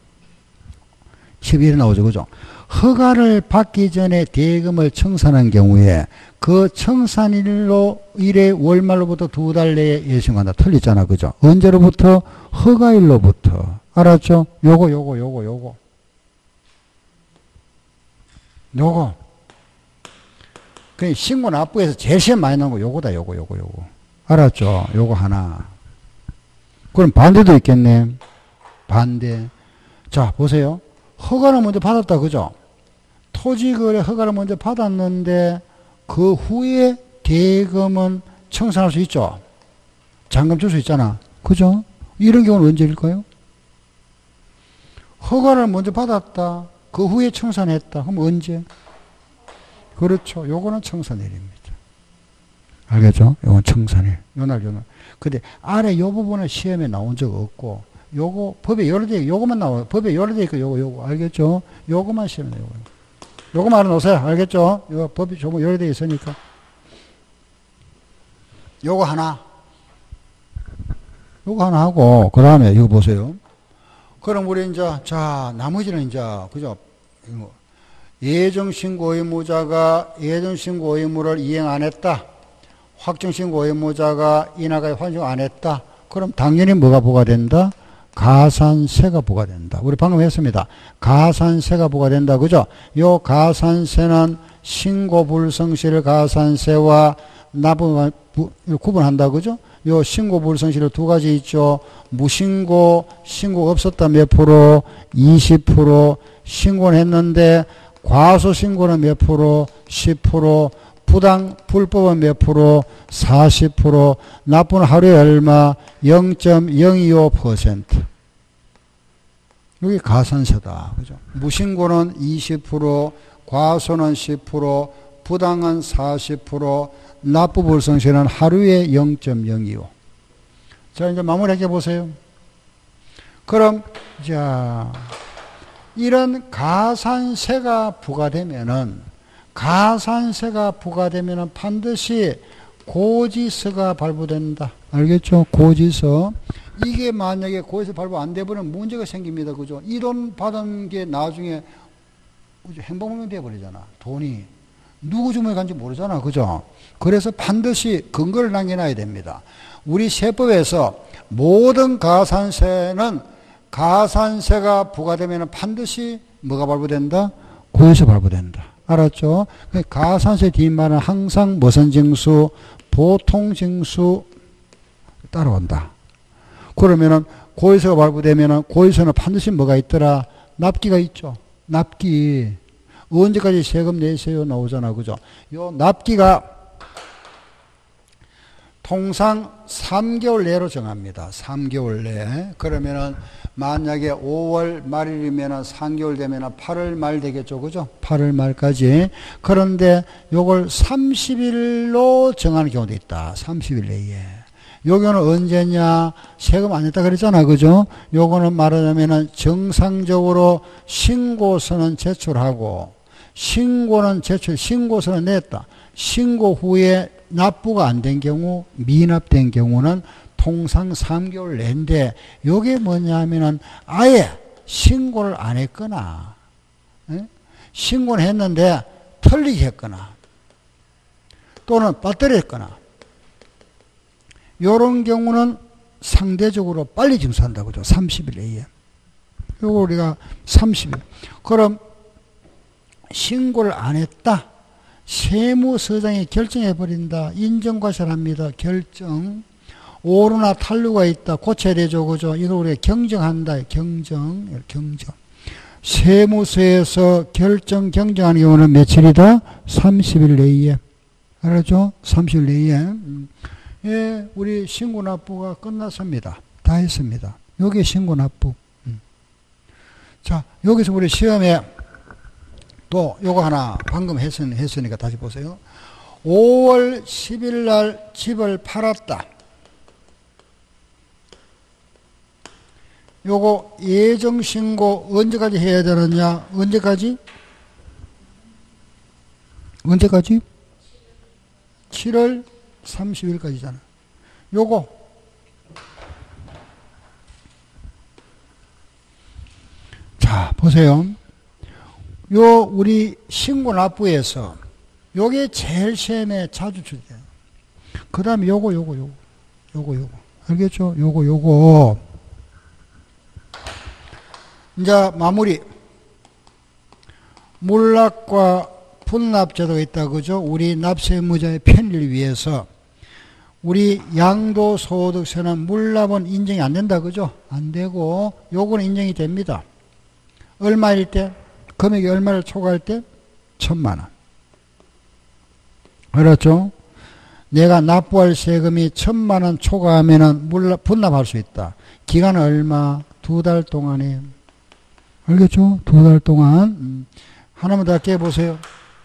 12일에 나오죠. 그죠? 허가를 받기 전에 대금을 청산한 경우에 그 청산일로 일의 월말로부터 2달 내에 예정한다. 틀리잖아. 그죠? 언제로부터? 허가일로부터. 알았죠? 요거. 그 신고 납부에서 제일 시험 많이 나온 거 요거다. 요거. 알았죠? 요거 하나. 그럼 반대도 있겠네. 반대. 자, 보세요. 허가를 먼저 받았다. 그죠? 토지거래 허가를 먼저 받았는데 그 후에 대금은 청산할 수 있죠. 잔금 줄 수 있잖아. 그죠? 이런 경우는 언제일까요? 허가를 먼저 받았다. 그 후에 청산했다. 그럼 언제? 그렇죠. 요거는 청산일입니다. 알겠죠? 요건 청산일. 요날. 근데 아래 요 부분은 시험에 나온 적 없고 요거 법에 여러 대 요거만 나와요. 법에 여러 대 있고 요거 알겠죠? 요거만 시험에 나와요. 요거만 알아놓으세요. 알겠죠? 요 법이 좀 여러 대 있으니까 요거 하나 하고 그 다음에 이거 보세요. 그럼 우리 이제 자 나머지는 이제 그죠? 예정신고 의무자가 예정신고 의무를 이행 안 했다. 확정신고 의무자가 인하가 환승 안 했다. 그럼 당연히 뭐가 부과된다? 가산세가 부과된다. 우리 방금 했습니다. 가산세가 부과된다. 그죠? 요 가산세는 신고 불성실 가산세와 납부 구분한다. 그죠? 요 신고 불성실은 2가지 있죠. 무신고, 신고 없었다 몇 프로? 20%. 신고는 했는데 과소신고는 몇 프로? 10%. 불법은 몇 프로? 40%. 납부는 하루에 얼마? 0.025%. 여기 가산세다. 그죠? 무신고는 20%, 과소는 10%, 부당은 40%, 납부불성실은 하루에 0.025. 자, 이제 마무리해 보세요. 그럼, 자, 이런 가산세가 부과되면은 반드시 고지서가 발부된다. 알겠죠? 고지서. 이게 만약에 고지서 발부 안 되버리면 문제가 생깁니다. 그죠? 이 돈 받은 게 나중에 행방불명 되어버리잖아. 돈이. 누구 주머니에 간지 모르잖아. 그죠? 그래서 반드시 근거를 남겨놔야 됩니다. 우리 세법에서 모든 가산세는 가산세가 부과되면 반드시 뭐가 발부된다? 고지서 발부된다. 알았죠? 가산세 뒷말은 항상 무슨 징수? 보통징수 따라온다. 그러면은 고의서가 발부되면은 고의서는 반드시 뭐가 있더라? 납기가 있죠. 납기. 언제까지 세금 내세요? 나오잖아. 그죠? 요 납기가 통상 3개월 내로 정합니다. 3개월 내. 그러면은 만약에 5월 말일이면은 3개월 되면은 8월 말 되겠죠. 그죠? 8월 말까지. 그런데 요걸 30일로 정하는 경우도 있다. 30일 내에. 요거는 언제냐? 세금 안 냈다 그랬잖아. 그죠? 요거는 말하자면은 정상적으로 신고서는 제출하고 신고서는 냈다. 신고 후에 납부가 안 된 경우, 미납된 경우는 통상 3개월 내인데, 요게 뭐냐면은 아예 신고를 안 했거나, 신고는 했는데 틀리게 했거나, 또는 빠뜨려 했거나, 요런 경우는 상대적으로 빨리 징수한다고 그죠? 30일 내에. 요거 우리가 30일. 그럼 신고를 안 했다. 세무서장이 결정해버린다. 인정과실합니다. 결정. 오류나 탄류가 있다. 고쳐야 되죠. 그죠? 이걸 우리가 경정한다. 경정. 세무서에서 경정하는 경우는 며칠이다? 30일 내에. 알았죠? 30일 내에. 예, 우리 신고납부가 끝났습니다. 다 했습니다. 요게 신고납부. 자, 여기서 우리 시험에 또 요거 하나 방금 했으니까 다시 보세요. 5월 10일 날 집을 팔았다. 요거 예정신고 언제까지 해야 되느냐? 언제까지? 7월 30일까지잖아. 요거 자 보세요. 요 우리 신고납부에서 요게 제일 시험에 자주 출제돼요. 그 다음에 요거 알겠죠? 요거 이제 마무리. 물납과 분납제도가 있다 그죠? 우리 납세의무자의 편리를 위해서 우리 양도소득세는 물납은 인정이 안 된다 그죠? 안 되고 요거는 인정이 됩니다. 얼마일 때? 금액이 얼마를 초과할 때? 1,000만 원. 알았죠? 내가 납부할 세금이 1,000만 원 초과하면은 분납할 수 있다. 기간은 얼마? 2달 동안에. 알겠죠? 2달 동안. 하나만 더 깨보세요.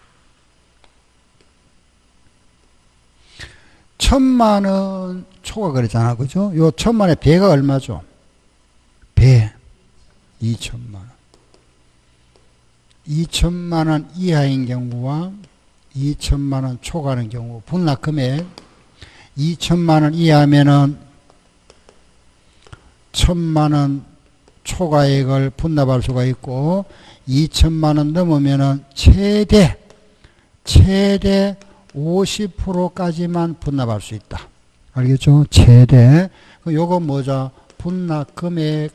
1,000만 원 초과 그랬잖아. 그죠? 요 1,000만 원의 배가 얼마죠? 배. 2,000만 원. 2,000만 원 이하인 경우와 2,000만 원 초과하는 경우 분납 금액 2,000만 원 이하면은 1,000만 원 초과액을 분납할 수가 있고 2,000만 원 넘으면은 최대 50%까지만 분납할 수 있다. 알겠죠? 최대. 요거 뭐죠? 분납 금액.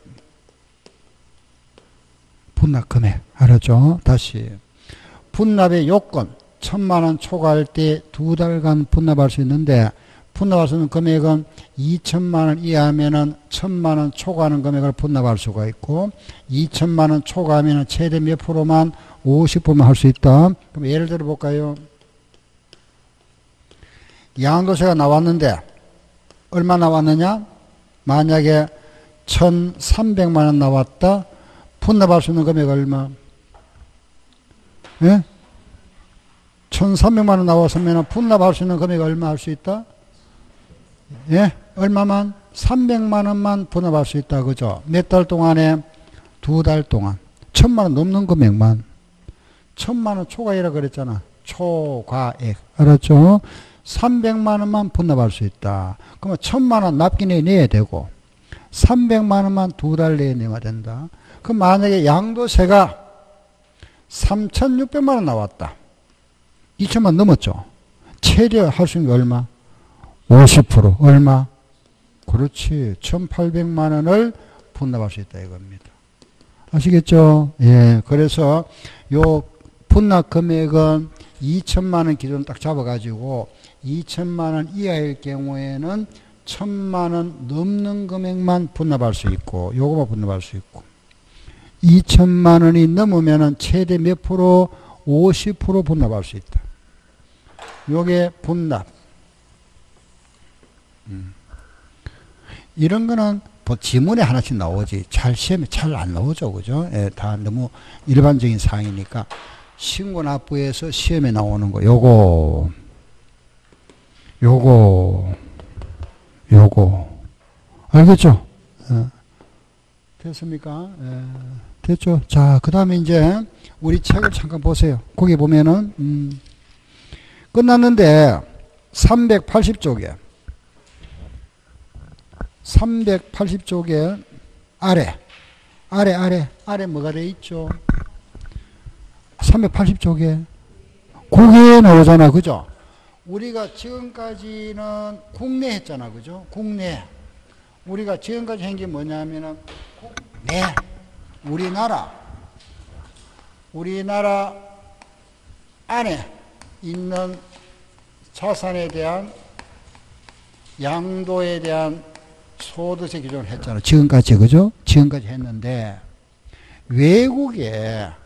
알았죠? 다시. 분납의 요건. 1,000만 원 초과할 때 2달간 분납할 수 있는데, 분납할 수 있는 금액은 2,000만 원 이하면은 1,000만 원 초과하는 금액을 분납할 수가 있고, 2,000만 원 초과하면은 최대 몇 프로만? 50%만 할 수 있다. 그럼 예를 들어 볼까요? 양도세가 나왔는데, 얼마 나왔느냐? 만약에 1,300만 원 나왔다. 분납할 수 있는 금액 얼마? 예? 1,300만 원 나왔으면 분납할 수 있는 금액 얼마 할 수 있다? 예? 얼마만? 300만 원만 분납할 수 있다. 그죠? 몇 달 동안에? 2달 동안. 1,000만 원 넘는 금액만. 1,000만 원 초과이라 그랬잖아. 초과액. 알았죠? 300만 원만 분납할 수 있다. 그러면 1,000만 원 납기내에 내야 되고 300만 원만 2달 내에 내야 된다. 그럼 만약에 양도세가 3,600만 원 나왔다. 2,000만 원 넘었죠. 최대 할 수 있는 게 얼마? 50%. 얼마? 그렇지. 1,800만 원을 분납할 수 있다 이겁니다. 아시겠죠? 예. 그래서 요 분납 금액은 2,000만 원 기준 딱 잡아가지고 2,000만 원 이하일 경우에는 1,000만 원 넘는 금액만 분납할 수 있고, 요거만 분납할 수 있고, 2,000만 원이 넘으면은 최대 몇 프로? 50% 분납할 수 있다. 요게 분납. 이런 거는 지문에 하나씩 나오지. 시험에 잘 안 나오죠. 그죠? 예, 다 너무 일반적인 사항이니까. 신고납부에서 시험에 나오는 거. 요거. 알겠죠? 됐습니까? 됐죠? 자, 그 다음에 이제 우리 책을 잠깐 보세요. 거기 보면은, 끝났는데, 380쪽에, 380쪽에 아래 뭐가 돼 있죠? 380쪽에 국외에 나오잖아. 그죠? 우리가 지금까지는 국내 했잖아. 그죠? 국내. 우리가 지금까지 한 게 뭐냐면은 국내. 우리나라 안에 있는 자산에 대한 양도에 대한 소득세 규정을 했잖아. 지금까지. 그죠? 지금까지 했는데 외국에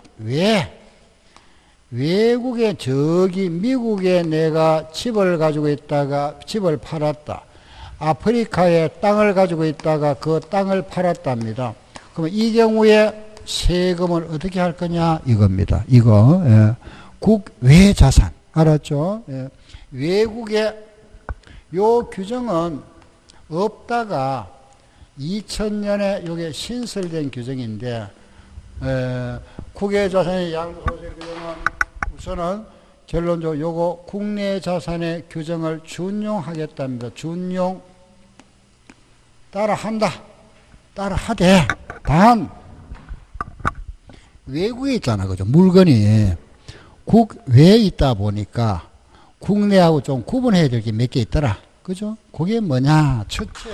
저기 미국에 내가 집을 가지고 있다가 집을 팔았다. 아프리카에 땅을 가지고 있다가 그 땅을 팔았답니다. 그러면 이 경우에 세금을 어떻게 할 거냐 이겁니다. 이거 국외 자산 알았죠? 외국에 요 규정은 없다가 2000년에 요게 신설된 규정인데 국외 자산의 양도소득세 규정은 우선은 결론적으로 요거 국내 자산의 규정을 준용하겠답니다. 준용 따라하되 단 외국에 있잖아. 그죠? 물건이 국외에 있다 보니까 국내하고 좀 구분해야 될 게 몇 개 있더라. 그죠? 그게 뭐냐?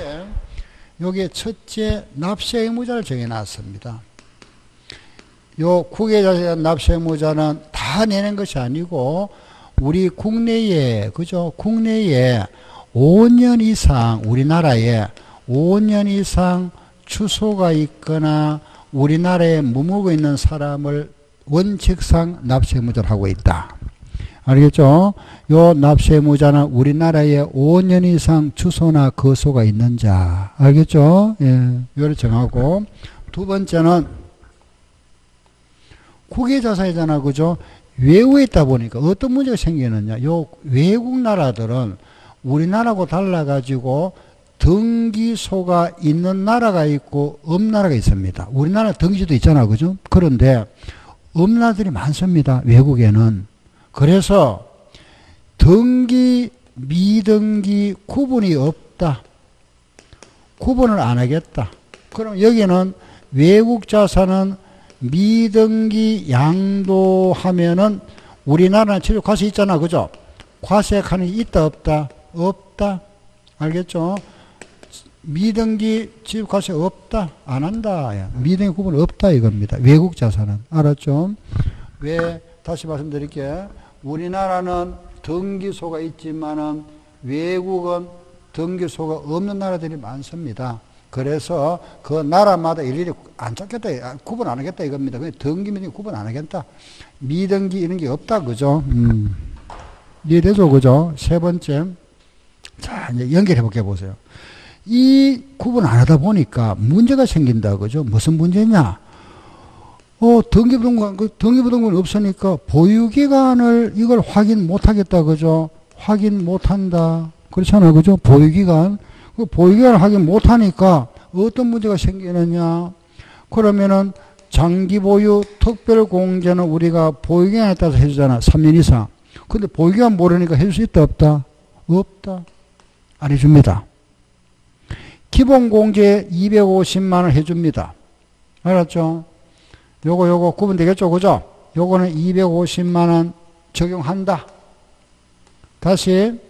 첫째 납세 의무자를 정해놨습니다. 요 국외자산에 대한 납세 의무자는 다 내는 것이 아니고 우리 국내에 그죠? 국내에 5년 이상 우리나라에 5년 이상 주소가 있거나 우리나라에 머물고 있는 사람을 원칙상 납세 의무자를 하고 있다. 알겠죠? 요 납세 의무자는 우리나라에 5년 이상 주소나 거소가 있는 자. 알겠죠? 예. 요를 정하고 두 번째는 국외 자산이잖아. 그죠? 외국에 있다 보니까 어떤 문제가 생기느냐. 요 외국 나라들은 우리나라하고 달라가지고 등기소가 있는 나라가 있고 없는 나라가 있습니다. 우리나라 등기소도 있잖아. 그죠? 그런데 없는 나라들이 많습니다. 외국에는. 그래서 등기, 미등기 구분이 없다. 구분을 안 하겠다. 그럼 여기는 외국 자산은 미등기 양도하면은 우리나라는 지금 과세 있잖아. 그죠? 과세하는 게 있다 없다? 없다. 알겠죠? 미등기 지급과세 없다. 안 한다. 미등기 구분 없다 이겁니다. 외국 자산은. 알았죠? 왜? 다시 말씀드릴게요. 우리나라는 등기소가 있지만은 외국은 등기소가 없는 나라들이 많습니다. 그래서 그 나라마다 일일이 안 찾겠다, 구분 안 하겠다 이겁니다. 등기, 미등기 구분 안 하겠다. 미등기 이런 게 없다. 그죠? 이해되죠? 그죠? 세 번째. 자, 이제 연결해 볼게 보세요. 이 구분 안 하다 보니까 문제가 생긴다. 그죠? 무슨 문제냐? 등기부등본 없으니까 보유기간을 이걸 확인 못 하겠다. 그죠? 확인 못 한다. 그렇잖아. 그죠? 보유기간. 그 보유기간을 확인 못 하니까 어떤 문제가 생기느냐? 그러면은 장기보유 특별공제는 우리가 보유기간에 따라서 해주잖아. 3년 이상. 근데 보유기간 모르니까 해줄 수 있다 없다? 없다. 안 해줍니다. 기본공제 250만 원 해줍니다. 알았죠? 요거 구분되겠죠? 그죠? 요거는 250만 원 적용한다. 다시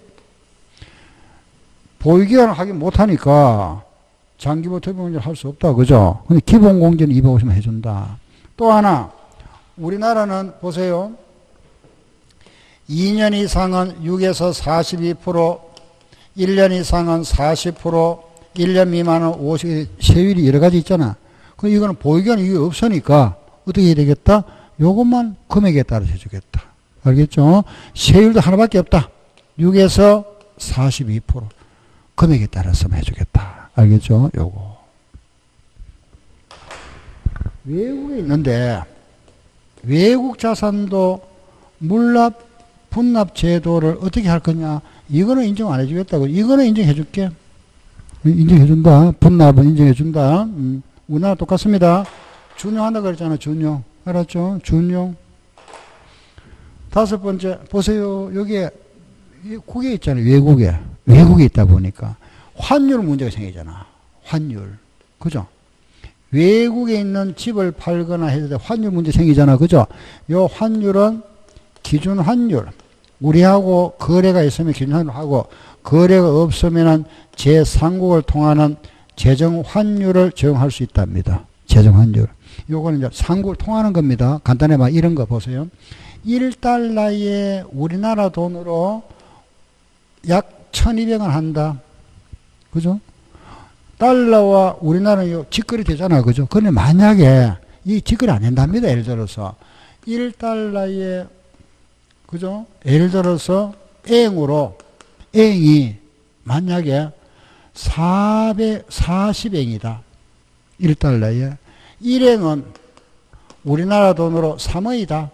보유기간을 확인 못하니까 장기보유 특별공제를 할 수 없다. 그죠? 근데 기본공제는 250만 원 해준다. 또 하나 우리나라는 보세요. 2년 이상은 6에서 42% 1년 이상은 40%, 1년 미만은 50%, 세율이 여러 가지 있잖아. 그 이거는 보유기간이 이게 없으니까 어떻게 해야 되겠다? 요것만 금액에 따라서 해주겠다. 알겠죠? 세율도 하나밖에 없다. 6에서 42% 금액에 따라서만 해주겠다. 알겠죠? 요거. 외국에 있는데 외국 자산도 물납, 분납 제도를 어떻게 할 거냐? 이거는 인정 안 해주겠다고. 이거는 인정해줄게. 인정해준다. 분납은 인정해준다. 우리나라 똑같습니다. 준용한다 그랬잖아. 준용. 알았죠? 준용. 다섯 번째 보세요. 여기에 국에 있잖아요. 외국에. 외국에 있다 보니까 환율 문제가 생기잖아. 환율. 그죠? 외국에 있는 집을 팔거나 해도 환율 문제 생기잖아. 그죠? 요 환율은 기준 환율. 우리하고 거래가 있으면 기준 환율 하고 거래가 없으면은 제3국을 통하는 재정 환율을 적용할 수 있답니다. 재정 환율. 요거는 이제 상국을 통하는 겁니다. 간단히 말 이런 거 보세요. 1달러에 우리나라 돈으로 약 1200원 한다. 그죠? 달러와 우리나라는 직거래 되잖아. 그죠? 그런데 만약에 이 직거래 안 된답니다. 예를 들어서 1달러에 그죠? 예를 들어서 N이 만약에 440N이다. 1달러에 1N은 우리나라 돈으로 3원이다.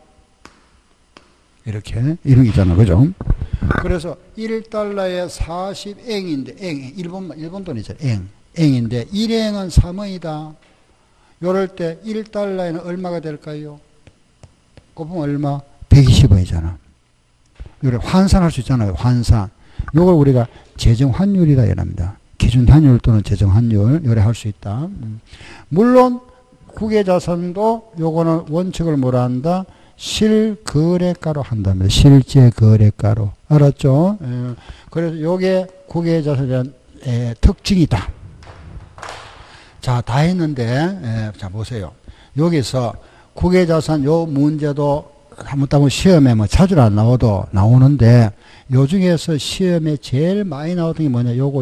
이렇게 이런 게 있잖아. 그죠? 그래서 1달러에 40N인데 일본 돈이죠. N인데 1N은 3원이다. 요럴 때 1달러에는 얼마가 될까요? 곱하면 얼마? 120원이잖아. 요래 환산할 수 있잖아요. 환산. 요걸 우리가 재정 환율이다 이랍니다. 기준 환율 또는 재정 환율 요래 할 수 있다. 물론 국외 자산도 요거는 원칙을 뭐라 한다? 실거래가로 한답니다. 실제 거래가로. 알았죠? 그래서 요게 국외 자산에 대한 특징이다. 자, 다 했는데 자 보세요. 여기서 국외 자산 요 문제도 한번 따보면 시험에 뭐 자주 안 나와도 나오는데 요 중에서 시험에 제일 많이 나오던 게 뭐냐? 요거.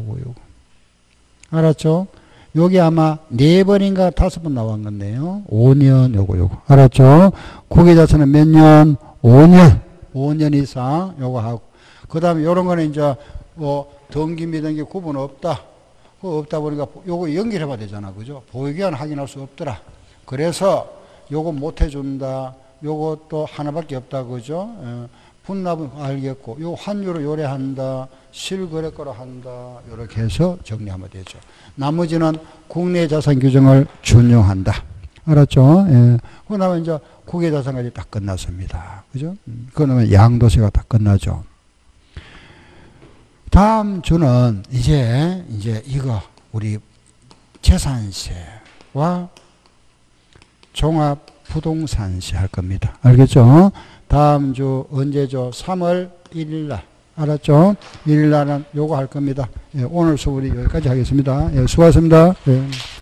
알았죠? 여기 아마 4번인가 5번 나온 건데요. 5년, 요거. 알았죠? 국외 자산은 몇 년? 5년. 5년 이상 요거 하고. 그 다음에 요런 거는 이제 뭐 등기 미등기 구분 없다. 그거 없다 보니까 요거 연결해 봐야 되잖아. 그죠? 보유기한 확인할 수 없더라. 그래서 요거 못 해준다. 요것도 하나밖에 없다. 그죠? 분납은 알겠고, 요 환율을 요래한다. 실거래가로 한다. 요렇게 해서 정리하면 되죠. 나머지는 국내 자산 규정을 준용한다. 알았죠? 예. 그 다음에 이제 국외 자산까지 딱 끝났습니다. 그죠? 그 다음에 양도세가 딱 끝나죠. 다음 주는 이제 이거 우리 재산세와 종합 부동산세 할 겁니다. 알겠죠? 다음 주 언제죠? 3월 1일 날. 알았죠? 1일 날은 요거 할 겁니다. 예, 오늘 수업이 여기까지 하겠습니다. 예, 수고하셨습니다. 예.